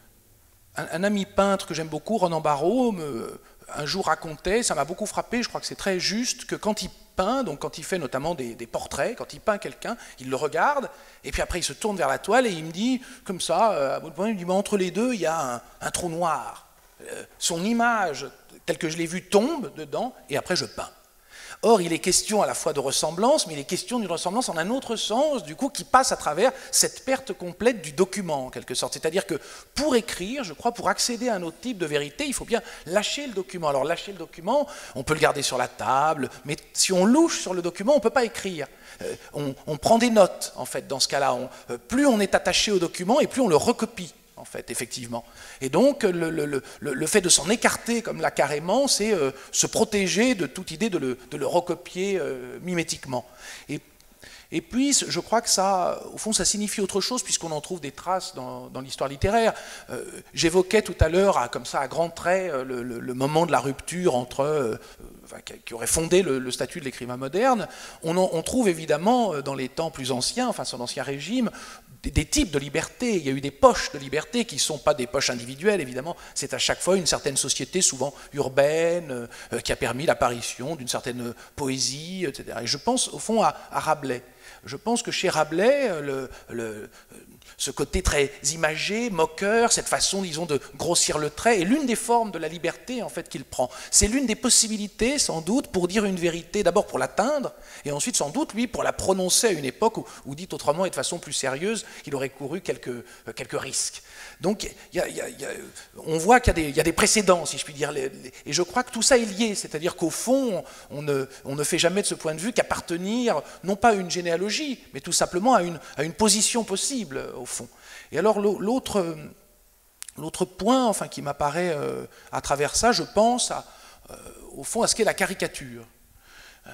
un, un ami peintre que j'aime beaucoup, Ronan Barraud, me... un jour racontait, ça m'a beaucoup frappé, je crois que c'est très juste, que quand il peint, donc quand il fait notamment des, des portraits, quand il peint quelqu'un, il le regarde, et puis après il se tourne vers la toile et il me dit, comme ça, à bout de point, il me dit, mais entre les deux, il y a un, un trou noir. Euh, son image, telle que je l'ai vue, tombe dedans, et après je peins. Or, il est question à la fois de ressemblance, mais il est question d'une ressemblance en un autre sens, du coup, qui passe à travers cette perte complète du document, en quelque sorte. C'est-à-dire que pour écrire, je crois, pour accéder à un autre type de vérité, il faut bien lâcher le document. Alors, lâcher le document, on peut le garder sur la table, mais si on louche sur le document, on ne peut pas écrire. Euh, on, on prend des notes, en fait, dans ce cas-là. Euh, plus on est attaché au document, et plus on le recopie. En fait, effectivement. Et donc, le, le, le, le fait de s'en écarter comme là carrément, c'est euh, se protéger de toute idée de le, de le recopier euh, mimétiquement. Et, et puis, je crois que ça, au fond, ça signifie autre chose, puisqu'on en trouve des traces dans, dans l'histoire littéraire. Euh, J'évoquais tout à l'heure, comme ça, à grands traits, le, le, le moment de la rupture entre... Euh, qui aurait fondé le, le statut de l'écrivain moderne. On, en, on trouve évidemment, dans les temps plus anciens, enfin, sur l'Ancien Régime, Des, des types de liberté. Il y a eu des poches de liberté qui ne sont pas des poches individuelles, évidemment. C'est à chaque fois une certaine société, souvent urbaine, euh, qui a permis l'apparition d'une certaine poésie, et cetera. Et je pense, au fond, à, à Rabelais. Je pense que chez Rabelais, le, le, ce côté très imagé, moqueur, cette façon, disons, de grossir le trait, est l'une des formes de la liberté, en fait, qu'il prend. C'est l'une des possibilités, sans doute, pour dire une vérité, d'abord pour l'atteindre, et ensuite, sans doute, lui, pour la prononcer à une époque où, où dit autrement et de façon plus sérieuse, il aurait couru quelques, euh, quelques risques. Donc, y a, y a, y a, on voit qu'il y, y a des précédents, si je puis dire, les, les, et je crois que tout ça est lié, c'est-à-dire qu'au fond, on ne, on ne fait jamais de ce point de vue qu'appartenir, non pas à une généalogie, mais tout simplement à une, à une position possible, au fond. Et alors, l'autre l'autre point, enfin, qui m'apparaît euh, à travers ça, je pense, à, euh, au fond, à ce qu'est la caricature. Euh,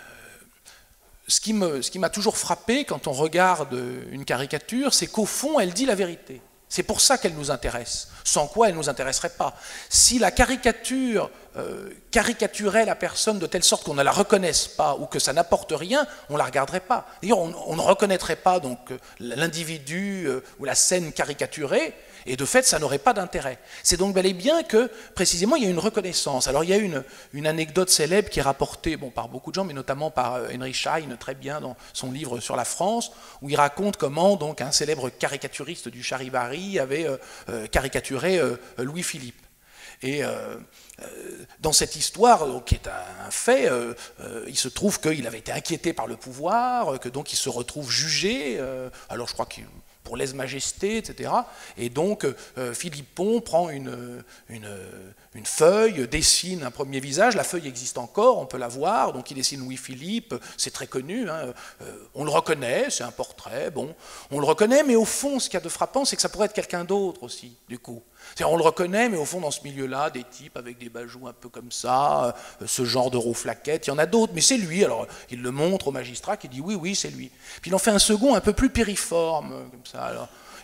ce qui me, ce qui m'a toujours frappé quand on regarde une caricature, c'est qu'au fond, elle dit la vérité. C'est pour ça qu'elle nous intéresse, sans quoi elle ne nous intéresserait pas. Si la caricature euh, caricaturait la personne de telle sorte qu'on ne la reconnaisse pas ou que ça n'apporte rien, on ne la regarderait pas. D'ailleurs, on, on ne reconnaîtrait pas donc l'individu euh, ou la scène caricaturée, et de fait, ça n'aurait pas d'intérêt. C'est donc bel et bien que, précisément, il y a une reconnaissance. Alors, il y a une, une anecdote célèbre qui est rapportée bon, par beaucoup de gens, mais notamment par Henry Schein, très bien, dans son livre sur la France, où il raconte comment donc, un célèbre caricaturiste du Charivari avait euh, euh, caricaturé euh, Louis-Philippe. Et euh, euh, dans cette histoire, donc, qui est un, un fait, euh, euh, il se trouve qu'il avait été inquiété par le pouvoir, que donc il se retrouve jugé, euh, alors je crois qu'il... pour lèse-majesté, et cetera. Et donc, euh, Philippon prend une, une, une feuille, dessine un premier visage, la feuille existe encore, on peut la voir, donc il dessine Louis-Philippe, c'est très connu, hein, euh, on le reconnaît, c'est un portrait, bon, on le reconnaît, mais au fond, ce qu'il y a de frappant, c'est que ça pourrait être quelqu'un d'autre aussi, du coup. C'est-à-dire, on le reconnaît, mais au fond, dans ce milieu-là, des types avec des bajoux un peu comme ça, euh, ce genre de rouflaquette, il y en a d'autres, mais c'est lui. Alors, il le montre au magistrat qui dit oui, oui, c'est lui. Puis il en fait un second un peu plus périforme, comme ça. Alors,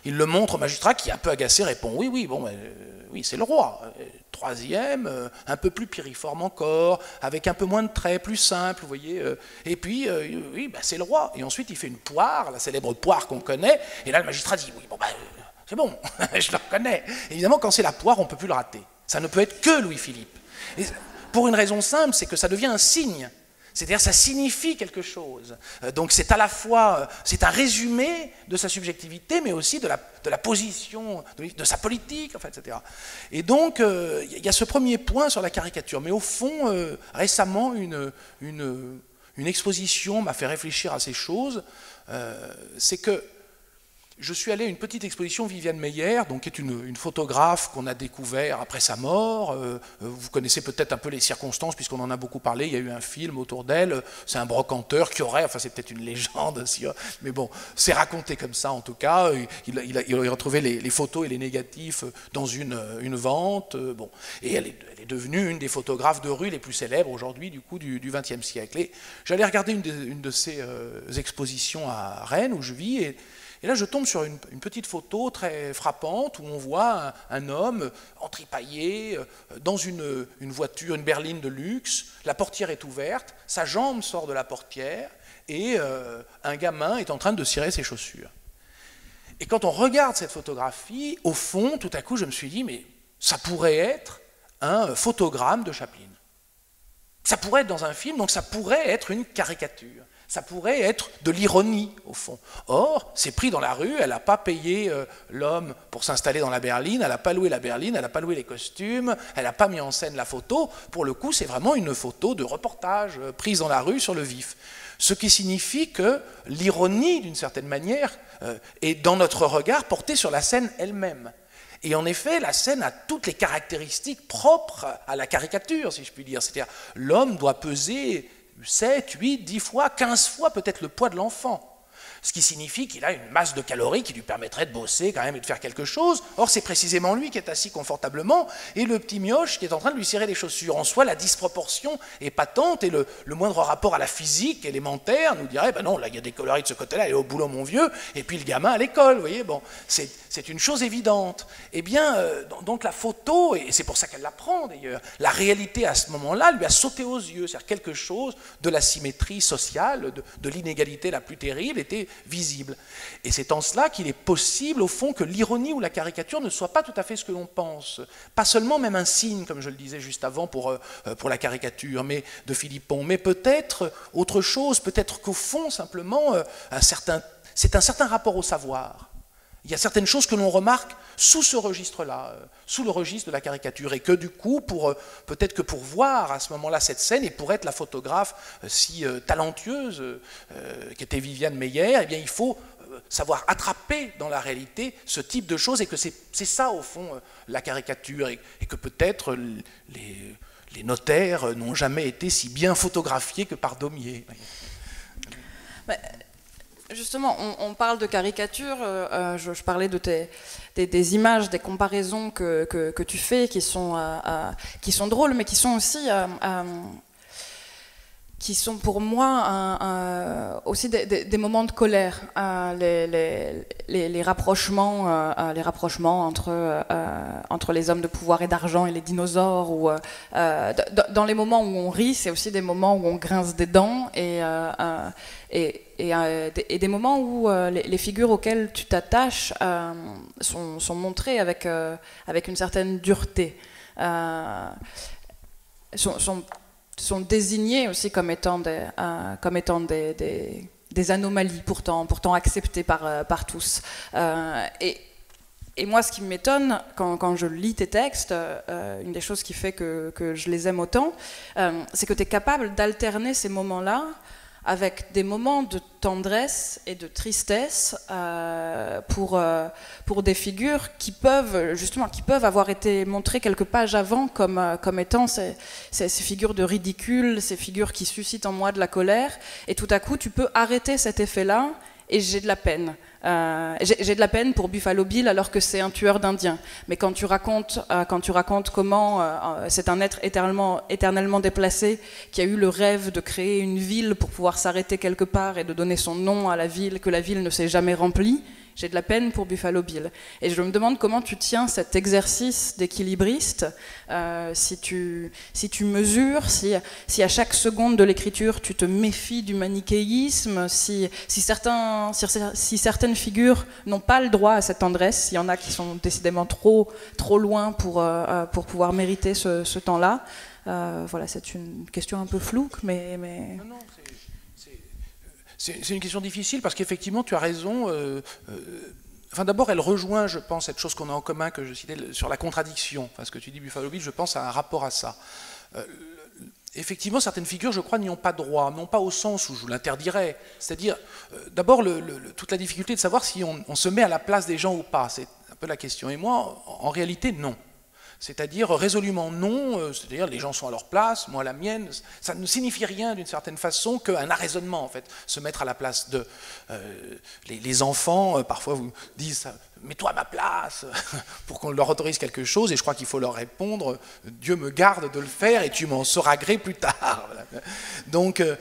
Il le montre au magistrat qui, un peu agacé, répond « Oui, oui, bon, euh, oui, c'est le roi. Euh, troisième, euh, un peu plus piriforme encore, avec un peu moins de traits, plus simple, vous voyez. Euh, et puis, euh, oui, bah, c'est le roi. » Et ensuite, il fait une poire, la célèbre poire qu'on connaît. Et là, le magistrat dit « Oui, bon, bah, euh, c'est bon, je le reconnais. » Évidemment, quand c'est la poire, on ne peut plus le rater. Ça ne peut être que Louis-Philippe. Et pour une raison simple, c'est que ça devient un signe. C'est-à-dire ça signifie quelque chose. Donc c'est à la fois, c'est un résumé de sa subjectivité, mais aussi de la, de la position, de, de sa politique, enfin, et cetera. Et donc il euh, y a ce premier point sur la caricature. Mais au fond, euh, récemment, une, une, une exposition m'a fait réfléchir à ces choses. Euh, c'est que je suis allé à une petite exposition Viviane Meyer, donc, qui est une, une photographe qu'on a découvert après sa mort. Euh, vous connaissez peut-être un peu les circonstances, puisqu'on en a beaucoup parlé. Il y a eu un film autour d'elle. C'est un brocanteur qui aurait, enfin c'est peut-être une légende aussi, mais bon, c'est raconté comme ça en tout cas. Il, il, a, il a retrouvé les, les photos et les négatifs dans une, une vente. Bon. Et elle est, elle est devenue une des photographes de rue les plus célèbres aujourd'hui du coup du vingtième siècle. Et j'allais regarder une de, une de ces euh, expositions à Rennes où je vis, et Et là, je tombe sur une, une petite photo très frappante où on voit un, un homme entripaillé dans une, une voiture, une berline de luxe. La portière est ouverte, sa jambe sort de la portière et euh, un gamin est en train de cirer ses chaussures. Et quand on regarde cette photographie, au fond, tout à coup, je me suis dit, mais ça pourrait être un photogramme de Chaplin. Ça pourrait être dans un film, donc ça pourrait être une caricature. Ça pourrait être de l'ironie, au fond. Or, c'est pris dans la rue, elle n'a pas payé euh, l'homme pour s'installer dans la berline, elle n'a pas loué la berline, elle n'a pas loué les costumes, elle n'a pas mis en scène la photo. Pour le coup, c'est vraiment une photo de reportage euh, prise dans la rue sur le vif. Ce qui signifie que l'ironie, d'une certaine manière, euh, est dans notre regard portée sur la scène elle-même. Et en effet, la scène a toutes les caractéristiques propres à la caricature, si je puis dire. C'est-à-dire, l'homme doit peser sept, huit, dix fois, quinze fois peut-être le poids de l'enfant. Ce qui signifie qu'il a une masse de calories qui lui permettrait de bosser quand même et de faire quelque chose. Or, c'est précisément lui qui est assis confortablement et le petit mioche qui est en train de lui cirer les chaussures. En soi, la disproportion est patente et le, le moindre rapport à la physique élémentaire nous dirait, ben non, là, il y a des calories de ce côté-là, elle est au boulot, mon vieux, et puis le gamin à l'école, vous voyez, bon, c'est, c'est une chose évidente. Eh bien, euh, donc la photo, et c'est pour ça qu'elle la prend d'ailleurs, la réalité à ce moment-là lui a sauté aux yeux, c'est-à-dire quelque chose de la symétrie sociale, de, de l'inégalité la plus terrible était visible. Et c'est en cela qu'il est possible, au fond, que l'ironie ou la caricature ne soit pas tout à fait ce que l'on pense. Pas seulement même un signe, comme je le disais juste avant pour, euh, pour la caricature mais, de Philippon, mais peut-être autre chose, peut-être qu'au fond, simplement, euh, un certain, c'est un certain rapport au savoir. Il y a certaines choses que l'on remarque sous ce registre-là, euh, sous le registre de la caricature, et que du coup, pour, euh, peut-être que pour voir à ce moment-là cette scène, et pour être la photographe euh, si euh, talentueuse euh, qu'était Viviane Meyer, eh bien, il faut euh, savoir attraper dans la réalité ce type de choses, et que c'est, c'est ça, au fond, euh, la caricature, et, et que peut-être les, les notaires n'ont jamais été si bien photographiés que par Daumier. Mais... Justement, on, on parle de caricature, euh, je, je parlais de tes, des, des images, des comparaisons que, que, que tu fais, qui sont, euh, euh, qui sont drôles, mais qui sont aussi, euh, euh, qui sont pour moi un, un, aussi des, des, des moments de colère, euh, les, les, les, les, rapprochements, euh, les rapprochements entre, euh, entre les hommes de pouvoir et d'argent et les dinosaures, ou, euh, dans les moments où on rit, c'est aussi des moments où on grince des dents, et, euh, euh, et Et, euh, et des moments où euh, les, les figures auxquelles tu t'attaches euh, sont, sont montrées avec, euh, avec une certaine dureté, euh, sont, sont, sont désignées aussi comme étant des, euh, comme étant des, des, des anomalies pourtant, pourtant acceptées par, euh, par tous. Euh, et, et moi, ce qui m'étonne quand, quand je lis tes textes, euh, une des choses qui fait que, que je les aime autant, euh, c'est que tu es capable d'alterner ces moments-là avec des moments de tendresse et de tristesse euh, pour, euh, pour des figures qui peuvent, justement, qui peuvent avoir été montrées quelques pages avant comme, euh, comme étant ces, ces, ces figures de ridicule, ces figures qui suscitent en moi de la colère, et tout à coup tu peux arrêter cet effet-là, et j'ai de la peine. Euh, j'ai, j'ai de la peine pour Buffalo Bill alors que c'est un tueur d'Indiens. Mais quand tu racontes, euh, quand tu racontes comment euh, c'est un être éternellement, éternellement déplacé qui a eu le rêve de créer une ville pour pouvoir s'arrêter quelque part et de donner son nom à la ville que la ville ne s'est jamais remplie, j'ai de la peine pour Buffalo Bill. Et je me demande comment tu tiens cet exercice d'équilibriste, euh, si, tu, si tu mesures, si, si à chaque seconde de l'écriture tu te méfies du manichéisme, si, si, certains, si, si certaines figures n'ont pas le droit à cette tendresse, s'il y en a qui sont décidément trop, trop loin pour, euh, pour pouvoir mériter ce, ce temps-là. Euh, voilà, c'est une question un peu floue, mais... mais... Non, non, c'est une question difficile parce qu'effectivement, tu as raison. Euh, euh, enfin, d'abord, elle rejoint, je pense, cette chose qu'on a en commun que je citais sur la contradiction. Enfin, ce que tu dis, Buffalo Bill, je pense à un rapport à ça. Euh, effectivement, certaines figures, je crois, n'y ont pas droit, non pas au sens où je l'interdirais. C'est-à-dire, euh, d'abord, le, le, toute la difficulté de savoir si on, on se met à la place des gens ou pas. C'est un peu la question. Et moi, en, en réalité, non. C'est-à-dire résolument non, c'est-à-dire les gens sont à leur place, moi à la mienne, ça ne signifie rien d'une certaine façon qu'un arraisonnement en fait, se mettre à la place de... Euh, les, les enfants, euh, parfois vous disent « mets-toi à ma place » pour qu'on leur autorise quelque chose, et je crois qu'il faut leur répondre « Dieu me garde de le faire et tu m'en sauras gré plus tard ». Donc euh,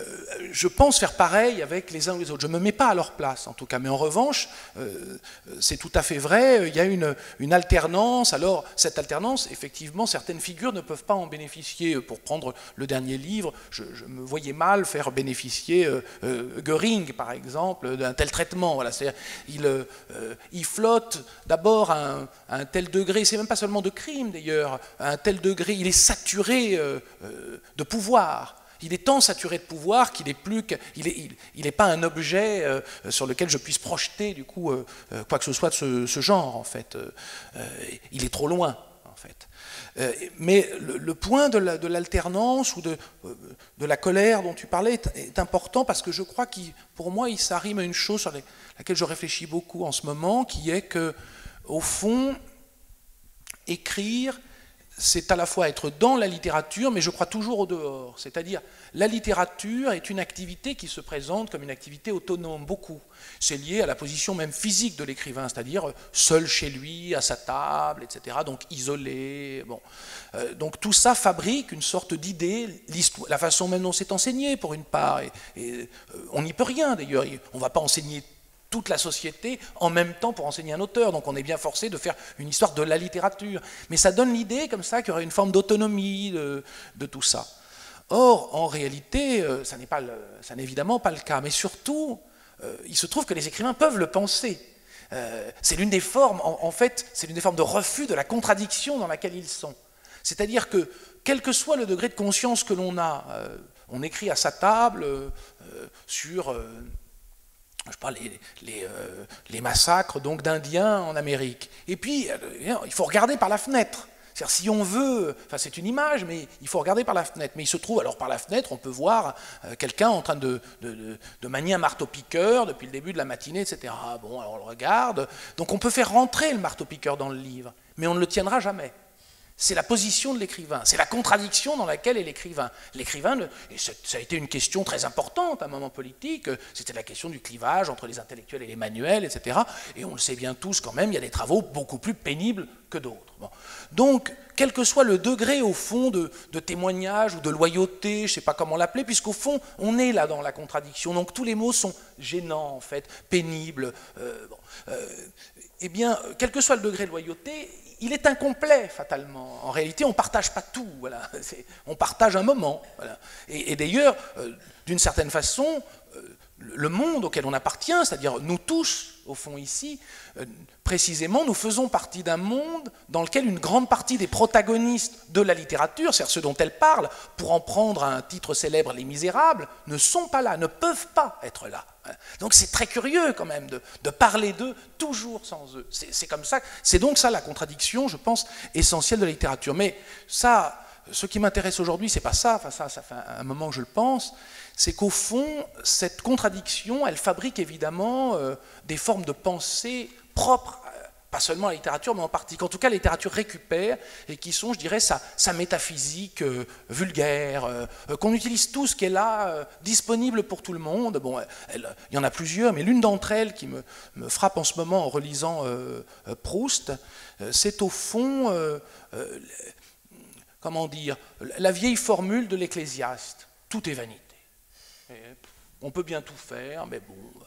je pense faire pareil avec les uns ou les autres, je ne me mets pas à leur place en tout cas, mais en revanche, euh, c'est tout à fait vrai, il y a une, une alternance, alors cette alternance alternance, effectivement, certaines figures ne peuvent pas en bénéficier. Pour prendre le dernier livre, je, je me voyais mal faire bénéficier euh, euh, Göring, par exemple, d'un tel traitement. Voilà, c'est-à-dire, il, euh, il flotte d'abord à un, à un tel degré, c'est même pas seulement de crime d'ailleurs, à un tel degré, il est saturé euh, euh, de pouvoir. Il est tant saturé de pouvoir qu'il est plus que, il est, il, il est pas un objet euh, sur lequel je puisse projeter du coup euh, quoi que ce soit de ce, ce genre en fait. Euh, il est trop loin. En fait. Euh, mais le, le point de l'alternance ou de, de la colère dont tu parlais est, est important parce que je crois que pour moi, il s'arrime à une chose sur les, laquelle je réfléchis beaucoup en ce moment, qui est que, au fond, écrire, c'est à la fois être dans la littérature, mais je crois toujours au dehors. C'est-à-dire, la littérature est une activité qui se présente comme une activité autonome, beaucoup. C'est lié à la position même physique de l'écrivain, c'est-à-dire seul chez lui, à sa table, et cetera, donc isolé. Bon. Euh, donc tout ça fabrique une sorte d'idée, la façon même dont c'est enseigné, pour une part, et, et euh, on n'y peut rien d'ailleurs, on ne va pas enseigner toute la société en même temps pour enseigner un auteur. Donc on est bien forcé de faire une histoire de la littérature. Mais ça donne l'idée comme ça qu'il y aurait une forme d'autonomie de, de tout ça. Or, en réalité, ça n'est pas le, ça n'est évidemment pas le cas. Mais surtout, euh, il se trouve que les écrivains peuvent le penser. Euh, c'est l'une des formes, en, en fait, c'est l'une des formes de refus de la contradiction dans laquelle ils sont. C'est-à-dire que, quel que soit le degré de conscience que l'on a, euh, on écrit à sa table euh, sur... Euh, je parle les, les, euh, les massacres donc d'Indiens en Amérique. Et puis, euh, il faut regarder par la fenêtre. C'est-à-dire, si on veut, enfin c'est une image, mais il faut regarder par la fenêtre. Mais il se trouve, alors par la fenêtre, on peut voir euh, quelqu'un en train de, de, de, de manier un marteau-piqueur depuis le début de la matinée, et cetera. Bon, alors on le regarde. Donc on peut faire rentrer le marteau-piqueur dans le livre, mais on ne le tiendra jamais. C'est la position de l'écrivain, c'est la contradiction dans laquelle est l'écrivain. L'écrivain, et ça a été une question très importante à un moment politique, c'était la question du clivage entre les intellectuels et les manuels, et cetera. Et on le sait bien tous quand même, il y a des travaux beaucoup plus pénibles que d'autres. Bon. Donc, quel que soit le degré au fond de, de témoignage ou de loyauté, je ne sais pas comment l'appeler, puisqu'au fond, on est là dans la contradiction. Donc tous les mots sont gênants, en fait, pénibles. Euh, bon, euh, eh bien, quel que soit le degré de loyauté, il est incomplet, fatalement. En réalité, on ne partage pas tout. Voilà. On partage un moment. Voilà. Et, et d'ailleurs, euh, d'une certaine façon, euh, le monde auquel on appartient, c'est-à-dire nous tous, au fond ici, euh, précisément, nous faisons partie d'un monde dans lequel une grande partie des protagonistes de la littérature, c'est-à-dire ceux dont elle parle, pour en prendre un titre célèbre, Les Misérables, ne sont pas là, ne peuvent pas être là. Donc c'est très curieux quand même de, de parler d'eux toujours sans eux. C'est comme ça, c'est donc ça la contradiction, je pense, essentielle de la littérature. Mais ça, ce qui m'intéresse aujourd'hui, c'est pas ça, enfin ça, ça fait un moment que je le pense, c'est qu'au fond, cette contradiction, elle fabrique évidemment euh, des formes de pensée propres, euh, pas seulement à la littérature, mais en partie, qu'en tout cas la littérature récupère, et qui sont, je dirais, sa, sa métaphysique euh, vulgaire, euh, qu'on utilise tous, qui est là, euh, disponible pour tout le monde. Bon, elle, il y en a plusieurs, mais l'une d'entre elles qui me, me frappe en ce moment en relisant euh, Proust, euh, c'est au fond, euh, euh, comment dire, la vieille formule de l'Ecclésiaste, tout est vanité. Et on peut bien tout faire, mais bon,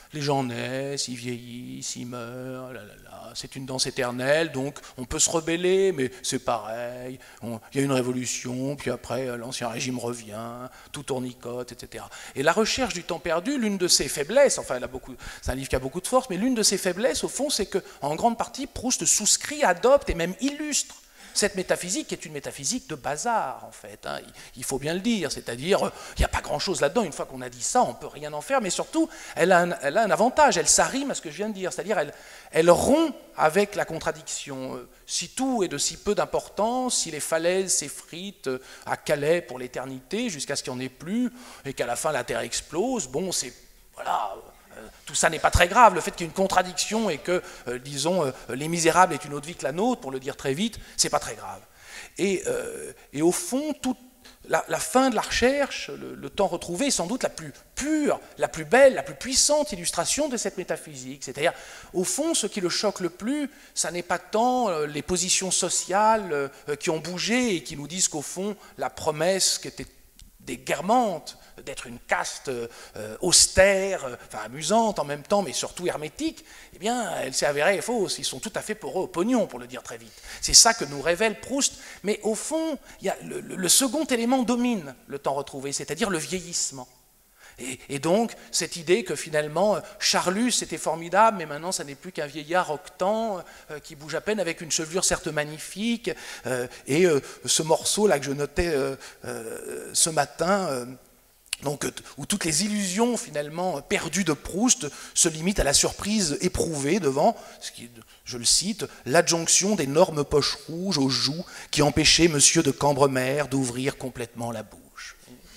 Les gens naissent, ils vieillissent, ils meurent, là, là, là. C'est une danse éternelle, donc on peut se rebeller, mais c'est pareil. On, il y a une révolution, puis après l'ancien régime revient, tout tournicote, et cetera. Et la recherche du temps perdu, l'une de ses faiblesses, enfin, elle a beaucoup, c'est un livre qui a beaucoup de force, mais l'une de ses faiblesses, au fond, c'est qu'en grande partie, Proust souscrit, adopte et même illustre cette métaphysique qui est une métaphysique de bazar, en fait, hein, il faut bien le dire, c'est-à-dire, il n'y a pas grand-chose là-dedans, une fois qu'on a dit ça, on ne peut rien en faire, mais surtout, elle a un, elle a un avantage, elle s'arrime à ce que je viens de dire, c'est-à-dire, elle, elle rompt avec la contradiction. Si tout est de si peu d'importance, si les falaises s'effritent à Calais pour l'éternité, jusqu'à ce qu'il n'y en ait plus, et qu'à la fin la Terre explose, bon, c'est, voilà... Tout ça n'est pas très grave, le fait qu'il y ait une contradiction et que, euh, disons, euh, Les Misérables est une autre vie que la nôtre, pour le dire très vite, c'est pas très grave. Et, euh, et au fond, toute la, la fin de la recherche, le, le temps retrouvé, est sans doute la plus pure, la plus belle, la plus puissante illustration de cette métaphysique. C'est-à-dire, au fond, ce qui le choque le plus, ça n'est pas tant euh, les positions sociales euh, qui ont bougé et qui nous disent qu'au fond, la promesse qui était déguermante, d'être une caste euh, austère, euh, enfin amusante en même temps, mais surtout hermétique, eh bien, elle s'est avérée fausse. Ils sont tout à fait poreux au pognon, pour le dire très vite. C'est ça que nous révèle Proust. Mais au fond, il y a le, le second élément domine le temps retrouvé, c'est-à-dire le vieillissement. Et, et donc, cette idée que finalement, Charlus était formidable, mais maintenant, ça n'est plus qu'un vieillard octant euh, qui bouge à peine avec une chevelure certes magnifique. Euh, et euh, ce morceau-là que je notais euh, euh, ce matin... Euh, Donc, où toutes les illusions finalement perdues de Proust se limitent à la surprise éprouvée devant, ce qui, je le cite, l'adjonction d'énormes poches rouges aux joues qui empêchaient monsieur de Cambremer d'ouvrir complètement la bouche.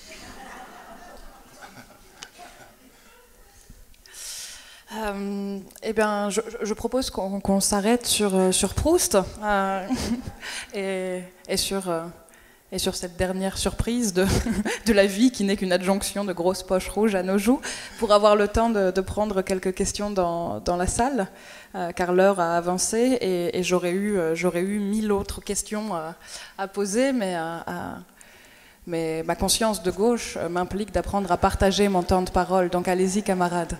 Euh, eh bien, je, je propose qu'on qu'on s'arrête sur, sur Proust euh, et, et sur... Euh, Et sur cette dernière surprise de, de la vie qui n'est qu'une adjonction de grosses poches rouges à nos joues, pour avoir le temps de, de prendre quelques questions dans, dans la salle, euh, car l'heure a avancé et, et j'aurais eu, j'aurais eu mille autres questions à, à poser, mais, à, à, mais ma conscience de gauche m'implique d'apprendre à partager mon temps de parole. Donc allez-y, camarades.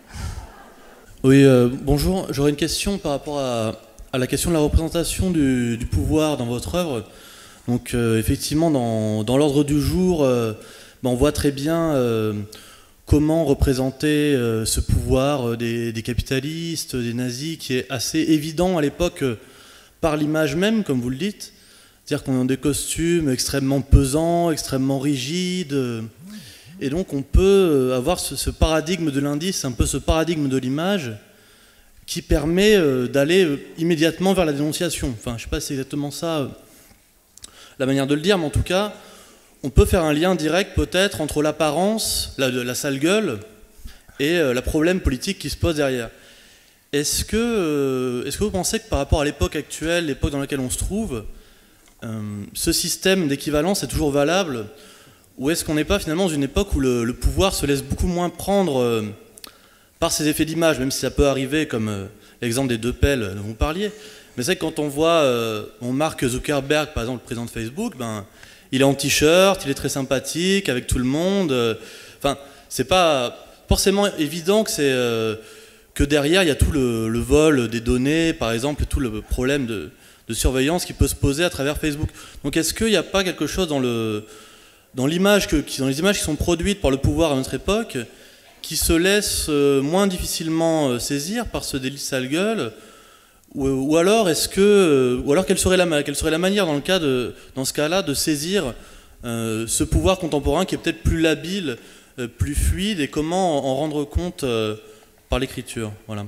Oui, euh, bonjour. J'aurais une question par rapport à, à la question de la représentation du, du pouvoir dans votre œuvre. Donc euh, effectivement, dans, dans l'ordre du jour, euh, ben on voit très bien euh, comment représenter euh, ce pouvoir euh, des, des capitalistes, des nazis, qui est assez évident à l'époque euh, par l'image même, comme vous le dites. C'est-à-dire qu'on a des costumes extrêmement pesants, extrêmement rigides. Euh, et donc on peut avoir ce, ce paradigme de l'indice, un peu ce paradigme de l'image, qui permet euh, d'aller euh, immédiatement vers la dénonciation. Enfin, je ne sais pas si c'est exactement ça... Euh, la manière de le dire, mais en tout cas, on peut faire un lien direct peut-être entre l'apparence, la, la sale gueule, et euh, le problème politique qui se pose derrière. Est-ce que, euh, est-ce que vous pensez que par rapport à l'époque actuelle, l'époque dans laquelle on se trouve, euh, ce système d'équivalence est toujours valable, ou est-ce qu'on n'est pas finalement dans une époque où le, le pouvoir se laisse beaucoup moins prendre euh, par ses effets d'image, même si ça peut arriver, comme euh, l'exemple des deux pelles dont vous parliez. Mais c'est que quand on voit, euh, on marque Zuckerberg, par exemple, le président de Facebook, ben, il est en t-shirt, il est très sympathique avec tout le monde. Euh, enfin, c'est pas forcément évident que, c'est, euh, que derrière, il y a tout le, le vol des données, par exemple, tout le problème de, de surveillance qui peut se poser à travers Facebook. Donc est-ce qu'il n'y a pas quelque chose dans, le, dans, l'image que, dans les images qui sont produites par le pouvoir à notre époque qui se laisse euh, moins difficilement euh, saisir par ce délit sale gueule? Ou, ou alors, est-ce que, ou alors quelle serait la, quelle serait la manière dans, le cas de, dans ce cas-là de saisir euh, ce pouvoir contemporain qui est peut-être plus labile, euh, plus fluide, et comment en, en rendre compte euh, par l'écriture? Voilà.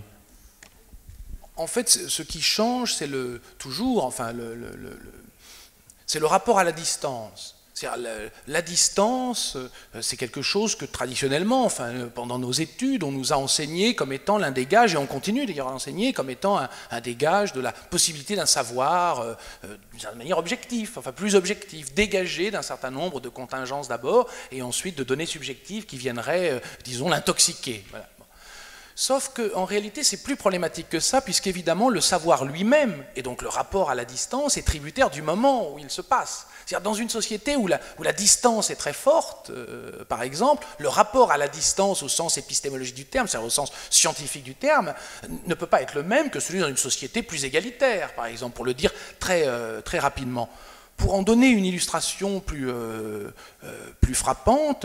En fait, ce qui change, c'est le, toujours, enfin, le, le, le, c'est le rapport à la distance. C'est-à-dire, la, la distance, c'est quelque chose que traditionnellement, enfin, pendant nos études, on nous a enseigné comme étant l'un des gages, et on continue d'ailleurs à l'enseigner comme étant un, un des gages de la possibilité d'un savoir euh, d'une certaine manière objectif, enfin plus objectif, dégagé d'un certain nombre de contingences d'abord, et ensuite de données subjectives qui viendraient, euh, disons, l'intoxiquer. Voilà. Sauf qu'en réalité, c'est plus problématique que ça, puisqu'évidemment, le savoir lui-même, et donc le rapport à la distance, est tributaire du moment où il se passe. C'est-à-dire, dans une société où la, où la distance est très forte, euh, par exemple, le rapport à la distance au sens épistémologique du terme, c'est-à-dire au sens scientifique du terme, ne peut pas être le même que celui dans une société plus égalitaire, par exemple, pour le dire très, euh, très rapidement. Pour en donner une illustration plus, euh, euh, plus frappante,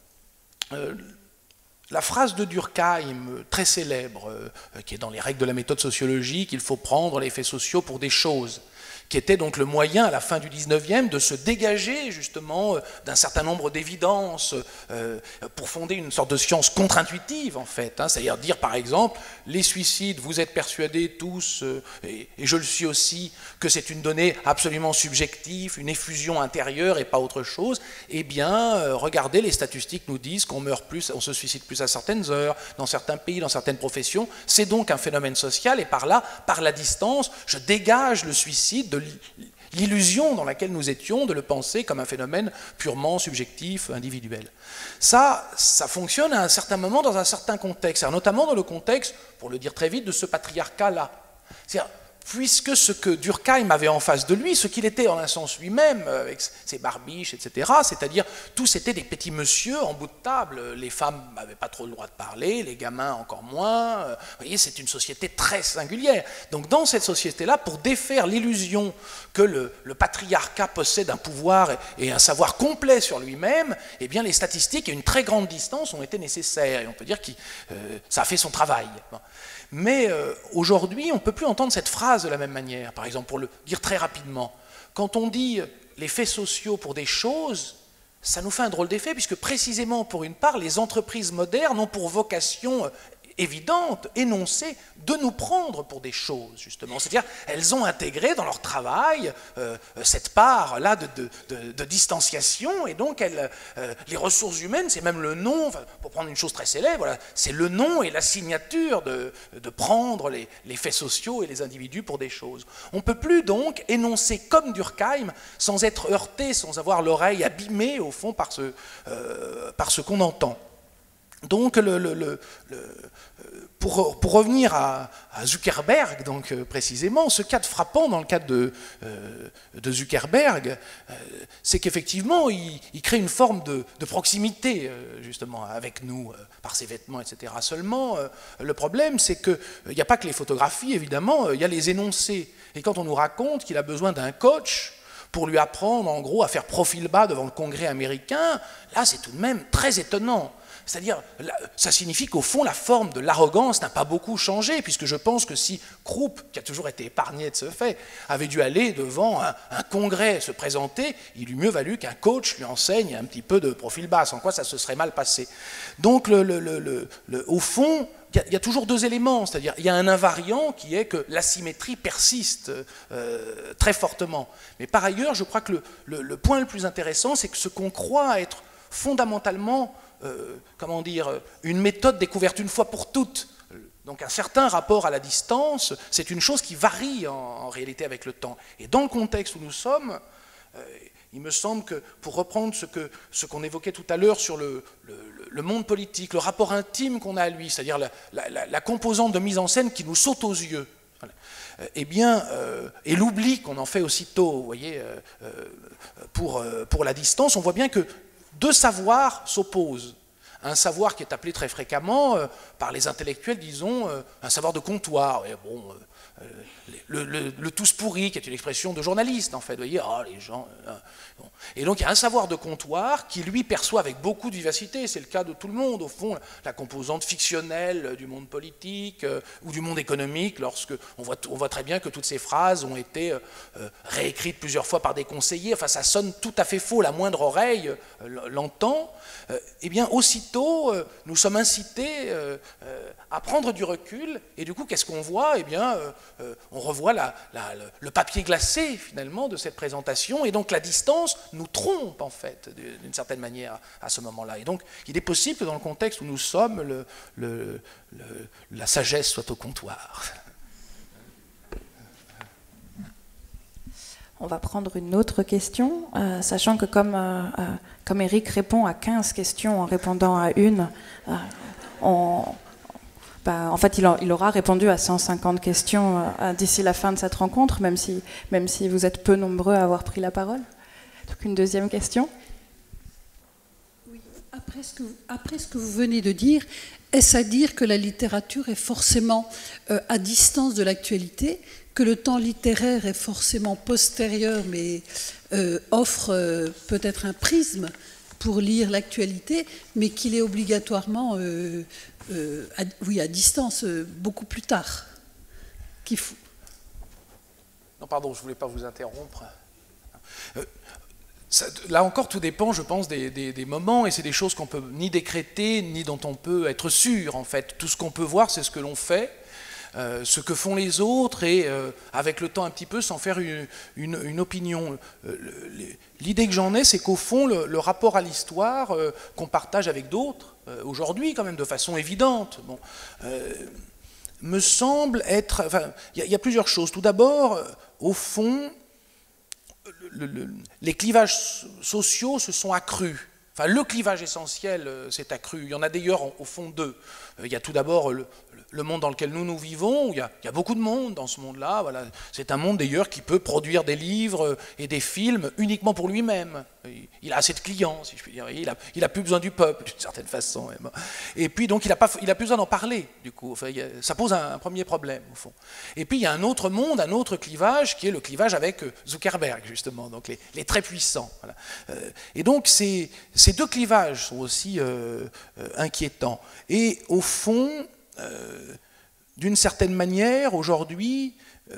euh, la phrase de Durkheim, très célèbre, euh, qui est dans les règles de la méthode sociologique, il faut prendre les faits sociaux pour des choses, qui était donc le moyen à la fin du dix-neuvième de se dégager justement d'un certain nombre d'évidences euh, pour fonder une sorte de science contre-intuitive en fait, hein, c'est-à-dire dire par exemple les suicides, vous êtes persuadés tous, euh, et, et je le suis aussi, que c'est une donnée absolument subjective, une effusion intérieure et pas autre chose, eh bien euh, regardez, les statistiques nous disent qu'on meurt plus, on se suicide plus à certaines heures, dans certains pays, dans certaines professions, c'est donc un phénomène social et par là, par la distance, je dégage le suicide de l'illusion dans laquelle nous étions de le penser comme un phénomène purement subjectif, individuel. Ça, ça fonctionne à un certain moment dans un certain contexte, notamment dans le contexte, pour le dire très vite, de ce patriarcat-là. C'est-à-dire, puisque ce que Durkheim avait en face de lui, ce qu'il était en un sens lui-même, avec ses barbiches, et cetera, c'est-à-dire, tous étaient des petits messieurs en bout de table, les femmes n'avaient pas trop le droit de parler, les gamins encore moins, vous voyez, c'est une société très singulière. Donc dans cette société-là, pour défaire l'illusion que le, le patriarcat possède un pouvoir et, et un savoir complet sur lui-même, eh bien les statistiques et une très grande distance ont été nécessaires, et on peut dire que euh, ça a fait son travail. Bon. Mais euh, aujourd'hui, on ne peut plus entendre cette phrase de la même manière. Par exemple, pour le dire très rapidement, quand on dit les faits sociaux pour des choses, ça nous fait un drôle d'effet, puisque précisément, pour une part, les entreprises modernes ont pour vocation évidente, énoncée, de nous prendre pour des choses, justement. C'est-à-dire, elles ont intégré dans leur travail euh, cette part-là de, de, de, de distanciation, et donc elles, euh, les ressources humaines, c'est même le nom, enfin, pour prendre une chose très célèbre, voilà, c'est le nom et la signature de, de prendre les, les faits sociaux et les individus pour des choses. On ne peut plus donc énoncer comme Durkheim, sans être heurté, sans avoir l'oreille abîmée, au fond, par ce, euh, par ce qu'on entend. Donc, le, le, le, le, pour, pour revenir à, à Zuckerberg, donc, euh, précisément, ce cas de frappant dans le cadre de, euh, de Zuckerberg, euh, c'est qu'effectivement, il, il crée une forme de, de proximité, euh, justement, avec nous, euh, par ses vêtements, et cetera. Seulement, euh, le problème, c'est qu'il n'y a pas que les photographies, évidemment, il y a les énoncés. Et quand on nous raconte qu'il a besoin d'un coach pour lui apprendre, en gros, à faire profil bas devant le Congrès américain, là, c'est tout de même très étonnant. C'est-à-dire, ça signifie qu'au fond, la forme de l'arrogance n'a pas beaucoup changé, puisque je pense que si Krupp, qui a toujours été épargné de ce fait, avait dû aller devant un, un congrès se présenter, il eût mieux valu qu'un coach lui enseigne un petit peu de profil bas, sans quoi ça se serait mal passé. Donc, le, le, le, le, le, au fond, il y, y a toujours deux éléments, c'est-à-dire il y a un invariant qui est que l'asymétrie persiste euh, très fortement. Mais par ailleurs, je crois que le, le, le point le plus intéressant, c'est que ce qu'on croit être fondamentalement Euh, comment dire, une méthode découverte une fois pour toutes. Donc un certain rapport à la distance, c'est une chose qui varie en, en réalité avec le temps. Et dans le contexte où nous sommes, euh, il me semble que, pour reprendre ce que ce qu'on évoquait tout à l'heure sur le, le, le monde politique, le rapport intime qu'on a à lui, c'est-à-dire la, la, la composante de mise en scène qui nous saute aux yeux, voilà. Eh bien, euh, et l'oubli qu'on en fait aussitôt, vous voyez, euh, pour, euh, pour la distance, on voit bien que deux savoirs s'opposent. Un savoir qui est appelé très fréquemment euh, par les intellectuels, disons, euh, un savoir de comptoir. Et bon, euh, le, le, le tous pourri, qui est une expression de journaliste, en fait. Vous voyez, ah, les gens. Euh, bon. Et donc, il y a un savoir de comptoir qui, lui, perçoit avec beaucoup de vivacité. C'est le cas de tout le monde, au fond, la composante fictionnelle du monde politique euh, ou du monde économique, lorsque on voit, on voit très bien que toutes ces phrases ont été euh, réécrites plusieurs fois par des conseillers. Enfin, ça sonne tout à fait faux. La moindre oreille euh, l'entend. Euh, eh bien, aussitôt, euh, nous sommes incités euh, euh, à prendre du recul, et du coup, qu'est-ce qu'on voit? Eh bien, euh, euh, on revoit la, la, le, le papier glacé, finalement, de cette présentation, et donc la distance nous trompe, en fait, d'une certaine manière, à ce moment-là. Et donc, il est possible que dans le contexte où nous sommes, le, le, le, la sagesse soit au comptoir. On va prendre une autre question, euh, sachant que comme, euh, euh, comme Éric répond à quinze questions en répondant à une, euh, on, bah, en fait, il, a, il aura répondu à cent cinquante questions euh, d'ici la fin de cette rencontre, même si, même si vous êtes peu nombreux à avoir pris la parole. Donc une deuxième question. Oui. Après ce que, après ce que vous venez de dire, est-ce à dire que la littérature est forcément euh, à distance de l'actualité, que le temps littéraire est forcément postérieur, mais euh, offre euh, peut-être un prisme pour lire l'actualité, mais qu'il est obligatoirement euh, euh, à, oui, à distance euh, beaucoup plus tard qu'il faut. Non, pardon, je ne voulais pas vous interrompre. Euh, ça, là encore, tout dépend, je pense, des, des, des moments, et c'est des choses qu'on peut ni décréter, ni dont on peut être sûr, en fait. Tout ce qu'on peut voir, c'est ce que l'on fait. Euh, ce que font les autres et euh, avec le temps un petit peu s'en faire une, une, une opinion. Euh, L'idée que j'en ai, c'est qu'au fond, le, le rapport à l'histoire euh, qu'on partage avec d'autres, euh, aujourd'hui quand même de façon évidente, bon, euh, me semble être... Enfin, il y, y a plusieurs choses. Tout d'abord, euh, au fond, le, le, les clivages sociaux se sont accrus. Enfin, le clivage essentiel euh, s'est accru. Il y en a d'ailleurs au fond deux. Euh, il y a tout d'abord le, le monde dans lequel nous nous vivons, où il y a, il y a beaucoup de monde dans ce monde-là. Voilà. C'est un monde d'ailleurs qui peut produire des livres et des films uniquement pour lui-même. Il a assez de clients, si je puis dire. Il n'a il a plus besoin du peuple, d'une certaine façon. Et puis donc il n'a pas, il a plus besoin d'en parler, du coup. Enfin, il y a, ça pose un, un premier problème, au fond. Et puis il y a un autre monde, un autre clivage, qui est le clivage avec Zuckerberg, justement, donc les, les très puissants. Voilà. Euh, et donc ces, ces deux clivages sont aussi euh, euh, inquiétants. Et au fond, euh, d'une certaine manière, aujourd'hui, euh,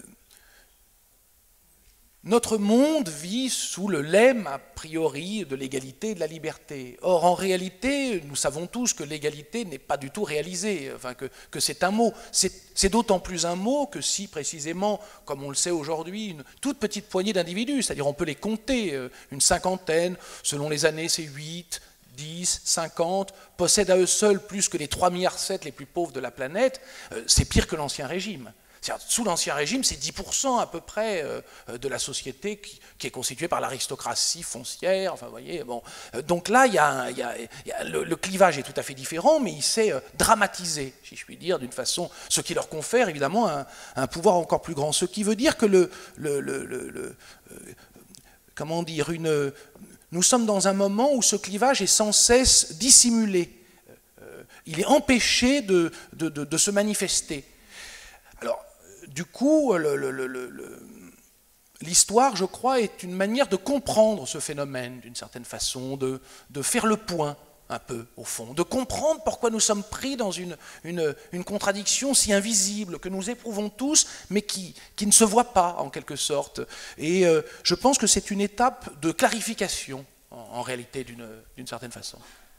notre monde vit sous le lemme, a priori, de l'égalité et de la liberté. Or, en réalité, nous savons tous que l'égalité n'est pas du tout réalisée, enfin, que, que c'est un mot. C'est d'autant plus un mot que si, précisément, comme on le sait aujourd'hui, une toute petite poignée d'individus, c'est-à-dire on peut les compter, une cinquantaine, selon les années, c'est huit, dix, cinquante, possèdent à eux seuls plus que les trois virgule sept milliards les plus pauvres de la planète, c'est pire que l'Ancien Régime. Sous l'Ancien Régime, c'est dix pour cent à peu près de la société qui, qui est constituée par l'aristocratie foncière. Enfin, vous voyez, bon. Donc là, il y a, il y a, il y a le, le clivage est tout à fait différent, mais il s'est dramatisé, si je puis dire, d'une façon, ce qui leur confère évidemment un, un pouvoir encore plus grand. Ce qui veut dire que le, le, le, le, le euh, comment dire, une, nous sommes dans un moment où ce clivage est sans cesse dissimulé. Euh, il est empêché de, de, de, de se manifester. Alors, du coup, l'histoire, je crois, est une manière de comprendre ce phénomène, d'une certaine façon, de, de faire le point, un peu, au fond, de comprendre pourquoi nous sommes pris dans une, une, une contradiction si invisible, que nous éprouvons tous, mais qui, qui ne se voit pas, en quelque sorte. Et euh, je pense que c'est une étape de clarification, en, en réalité, d'une certaine façon.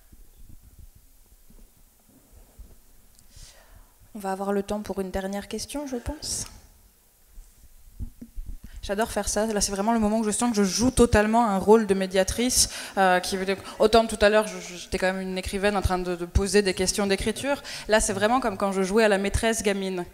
On va avoir le temps pour une dernière question, je pense. J'adore faire ça. Là, c'est vraiment le moment où je sens que je joue totalement un rôle de médiatrice. Euh, qui veut dire, autant tout à l'heure, j'étais quand même une écrivaine en train de, de poser des questions d'écriture. Là, c'est vraiment comme quand je jouais à la maîtresse gamine.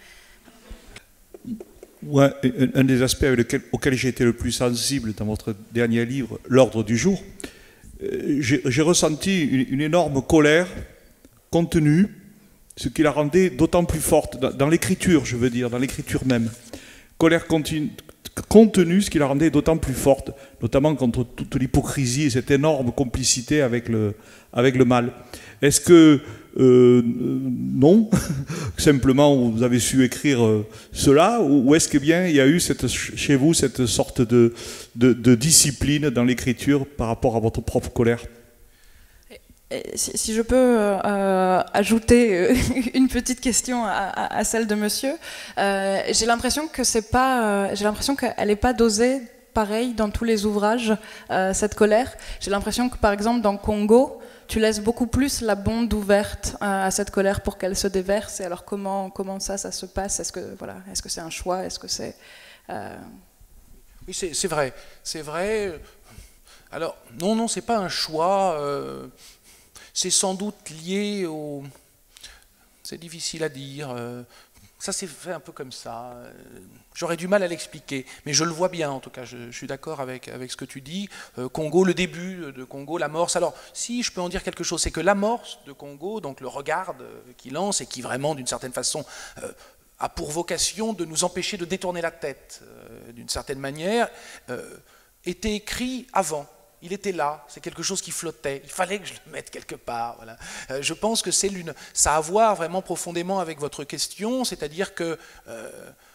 Ouais, un des aspects auxquels j'ai été le plus sensible dans votre dernier livre, L'Ordre du jour, j'ai ressenti une, une énorme colère contenue, ce qui la rendait d'autant plus forte, dans, dans l'écriture, je veux dire, dans l'écriture même. Colère continue, contenue, ce qui la rendait d'autant plus forte, notamment contre toute l'hypocrisie et cette énorme complicité avec le, avec le mal. Est-ce que, euh, non, simplement vous avez su écrire euh, cela, ou, ou est-ce que bien il y a eu cette, chez vous cette sorte de, de, de discipline dans l'écriture par rapport à votre propre colère ? Si, si je peux euh, ajouter une petite question à, à, à celle de monsieur, euh, j'ai l'impression que c'est pas, euh, j'ai l'impression qu'elle n'est pas dosée pareil dans tous les ouvrages, euh, cette colère. J'ai l'impression que par exemple dans Congo, tu laisses beaucoup plus la bonde ouverte euh, à cette colère pour qu'elle se déverse. Et alors comment, comment ça, ça se passe? Est-ce que voilà, est-ce que c'est un choix? Est-ce que c'est euh... Oui, c'est vrai, c'est vrai. Alors non, non, c'est pas un choix. Euh... C'est sans doute lié au... C'est difficile à dire. ça s'est fait un peu comme ça. J'aurais du mal à l'expliquer, mais je le vois bien en tout cas, je, je suis d'accord avec, avec ce que tu dis. Euh, Congo, le début de Congo, l'amorce. Alors, si je peux en dire quelque chose, c'est que l'amorce de Congo, donc le regard qu'il lance et qui vraiment, d'une certaine façon, euh, a pour vocation de nous empêcher de détourner la tête, euh, d'une certaine manière, euh, était écrit avant. Il était là, c'est quelque chose qui flottait, il fallait que je le mette quelque part. Voilà. Euh, je pense que c'est l'une, ça a à voir vraiment profondément avec votre question, c'est-à-dire que euh,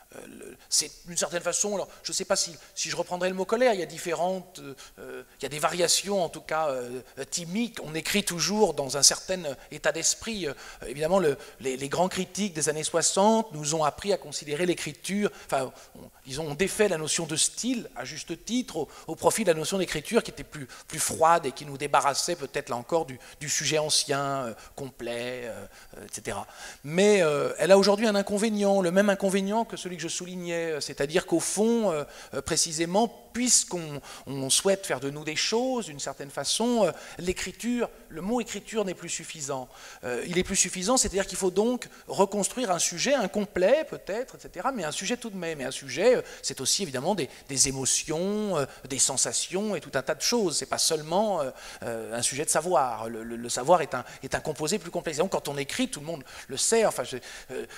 c'est d'une certaine façon, alors, je ne sais pas si, si je reprendrai le mot colère, il y a différentes, euh, il y a des variations en tout cas euh, timiques, on écrit toujours dans un certain état d'esprit. Euh, évidemment, le, les, les grands critiques des années soixante nous ont appris à considérer l'écriture, enfin, on, ils ont défait la notion de style, à juste titre, au, au profit de la notion d'écriture qui était plus, plus froide et qui nous débarrassait peut-être là encore du, du sujet ancien, euh, complet, euh, et cetera. Mais euh, elle a aujourd'hui un inconvénient, le même inconvénient que celui que je soulignais, c'est-à-dire qu'au fond, euh, précisément, puisqu'on on souhaite faire de nous des choses, d'une certaine façon, euh, l'écriture, le mot écriture n'est plus suffisant. Euh, il est plus suffisant, c'est-à-dire qu'il faut donc reconstruire un sujet incomplet, peut-être, et cetera, mais un sujet tout de même. Et un sujet, euh, c'est aussi évidemment des, des émotions, euh, des sensations et tout un tas de choses. C'est pas seulement euh, euh, un sujet de savoir. Le, le, le savoir est un, est un composé plus complexe. Donc quand on écrit, tout le monde le sait, enfin, je, euh,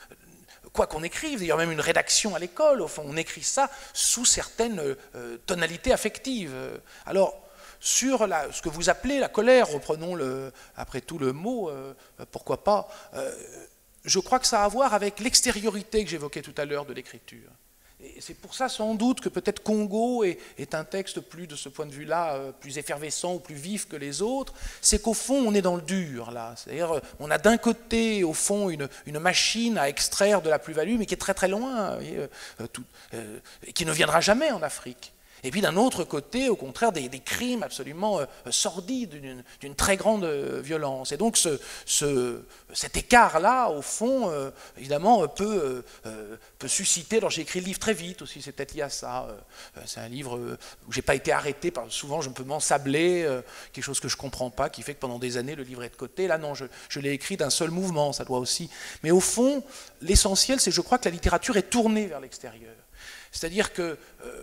quoi qu'on écrive, d'ailleurs même une rédaction à l'école, au fond, on écrit ça sous certaines euh, tonalités affectives. Alors, sur la, ce que vous appelez la colère, reprenons le, après tout le mot, euh, pourquoi pas, euh, je crois que ça a à voir avec l'extériorité que j'évoquais tout à l'heure de l'écriture. Et c'est pour ça sans doute que peut-être Congo est, est un texte plus de ce point de vue-là, euh, plus effervescent ou plus vif que les autres, c'est qu'au fond on est dans le dur là, c'est-à-dire on a d'un côté au fond une, une machine à extraire de la plus-value mais qui est très très loin, vous voyez, euh, tout, euh, et qui ne viendra jamais en Afrique. Et puis d'un autre côté, au contraire, des, des crimes absolument euh, sordides, d'une très grande euh, violence. Et donc ce, ce, cet écart-là, au fond, euh, évidemment, peut, euh, peut susciter... Alors j'ai écrit le livre très vite aussi, c'est peut-être lié à ça. Euh, c'est un livre où je n'ai pas été arrêté, par, souvent je peux m'ensabler, euh, quelque chose que je ne comprends pas, qui fait que pendant des années, le livre est de côté. Là, non, je, je l'ai écrit d'un seul mouvement, ça doit aussi... Mais au fond, l'essentiel, c'est je crois que la littérature est tournée vers l'extérieur. C'est-à-dire que... Euh,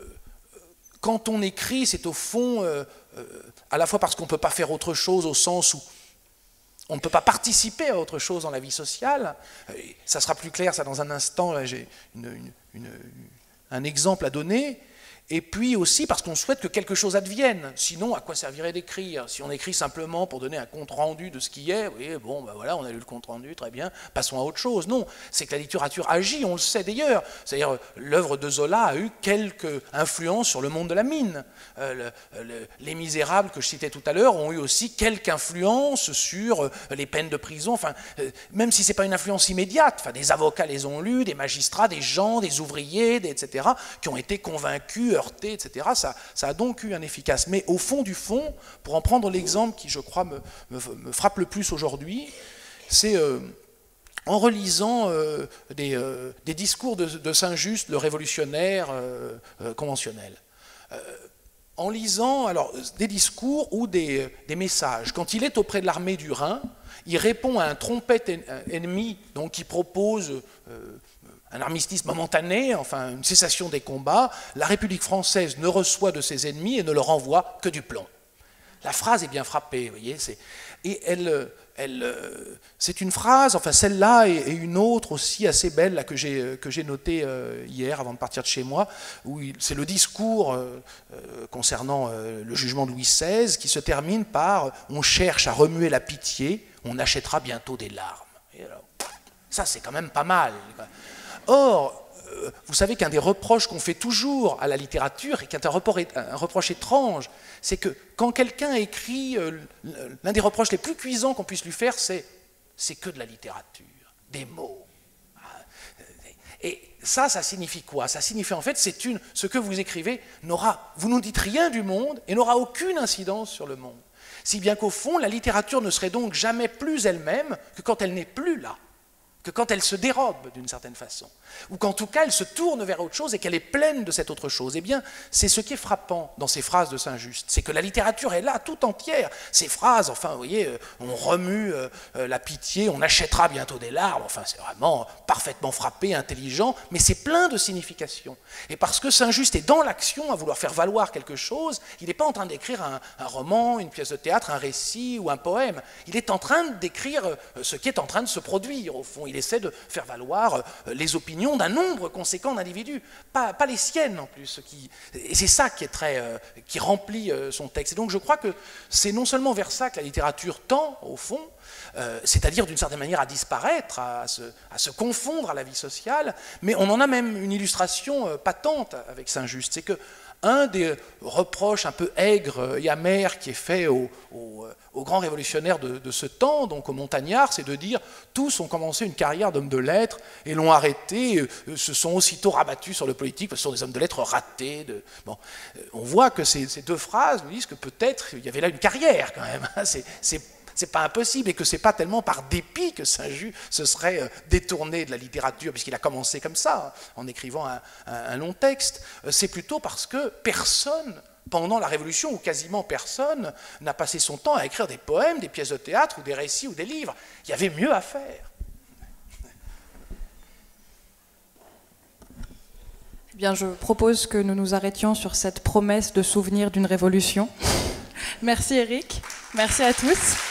Quand on écrit, c'est au fond, euh, euh, à la fois parce qu'on ne peut pas faire autre chose au sens où on ne peut pas participer à autre chose dans la vie sociale. Et ça sera plus clair, ça dans un instant, j'ai une, une, une, un exemple à donner. Et puis aussi parce qu'on souhaite que quelque chose advienne. Sinon, à quoi servirait d'écrire? Si on écrit simplement pour donner un compte-rendu de ce qui est, oui, bon, ben voilà, on a lu le compte-rendu, très bien, passons à autre chose. Non, c'est que la littérature agit, on le sait d'ailleurs. C'est-à-dire, l'œuvre de Zola a eu quelques influences sur le monde de la mine. Euh, le, le, les Misérables, que je citais tout à l'heure, ont eu aussi quelques influences sur euh, les peines de prison. Enfin, euh, même si ce n'est pas une influence immédiate, enfin, des avocats les ont lus, des magistrats, des gens, des ouvriers, des, et cetera, qui ont été convaincus, heurté, et cetera. Ça, ça a donc eu un efficace. Mais au fond du fond, pour en prendre l'exemple qui, je crois, me, me, me frappe le plus aujourd'hui, c'est euh, en relisant euh, des, euh, des discours de, de Saint-Just, le révolutionnaire euh, euh, conventionnel. Euh, en lisant alors, des discours ou des, des messages. Quand il est auprès de l'armée du Rhin, il répond à un trompette ennemi donc, qui propose... Euh, un armistice momentané, enfin une cessation des combats, la République française ne reçoit de ses ennemis et ne leur envoie que du plomb. La phrase est bien frappée, vous voyez, c'est, et elle, elle, c'est une phrase, enfin celle-là et, et une autre aussi assez belle là, que j'ai que j'ai notée euh, hier avant de partir de chez moi, où il, c'est le discours euh, euh, concernant euh, le jugement de Louis seize qui se termine par « On cherche à remuer la pitié, on achètera bientôt des larmes ». Et alors, ça c'est quand même pas mal. Or, vous savez qu'un des reproches qu'on fait toujours à la littérature, et qui est un reproche étrange, c'est que quand quelqu'un écrit, l'un des reproches les plus cuisants qu'on puisse lui faire, c'est « c'est que de la littérature, des mots ». Et ça, ça signifie quoi? Ça signifie en fait, c'est une, ce que vous écrivez n'aura, vous ne dites rien du monde et n'aura aucune incidence sur le monde. Si bien qu'au fond, la littérature ne serait donc jamais plus elle-même que quand elle n'est plus là. que quand elle se dérobe d'une certaine façon, ou qu'en tout cas elle se tourne vers autre chose et qu'elle est pleine de cette autre chose, eh bien c'est ce qui est frappant dans ces phrases de Saint-Just, c'est que la littérature est là tout entière. Ces phrases, enfin vous voyez, on remue euh, la pitié, on achètera bientôt des larmes, enfin c'est vraiment parfaitement frappé, intelligent, mais c'est plein de significations. Et parce que Saint-Just est dans l'action à vouloir faire valoir quelque chose, il n'est pas en train d'écrire un, un roman, une pièce de théâtre, un récit ou un poème, il est en train d'écrire ce qui est en train de se produire au fond. Il essaie de faire valoir les opinions d'un nombre conséquent d'individus, pas, pas les siennes en plus. Qui, et c'est ça qui, est très, euh, qui remplit euh, son texte. Et donc je crois que c'est non seulement vers ça que la littérature tend, au fond, euh, c'est-à-dire d'une certaine manière à disparaître, à, à, se, à se confondre à la vie sociale, mais on en a même une illustration euh, patente avec Saint-Just. C'est que un des reproches un peu aigres et amers qui est fait aux, aux, aux grands révolutionnaires de, de ce temps, donc aux montagnards, c'est de dire tous ont commencé une carrière d'hommes de lettres et l'ont arrêté, se sont aussitôt rabattus sur le politique parce que ce sont des hommes de lettres ratés. De... Bon, on voit que ces, ces deux phrases nous disent que peut-être il y avait là une carrière quand même. C'est, c'est c'est pas impossible et que c'est pas tellement par dépit que Saint-Just se serait détourné de la littérature, puisqu'il a commencé comme ça, en écrivant un, un, un long texte. C'est plutôt parce que personne, pendant la Révolution, ou quasiment personne, n'a passé son temps à écrire des poèmes, des pièces de théâtre, ou des récits, ou des livres. Il y avait mieux à faire. Eh bien, je propose que nous nous arrêtions sur cette promesse de souvenir d'une révolution. Merci Éric, merci à tous.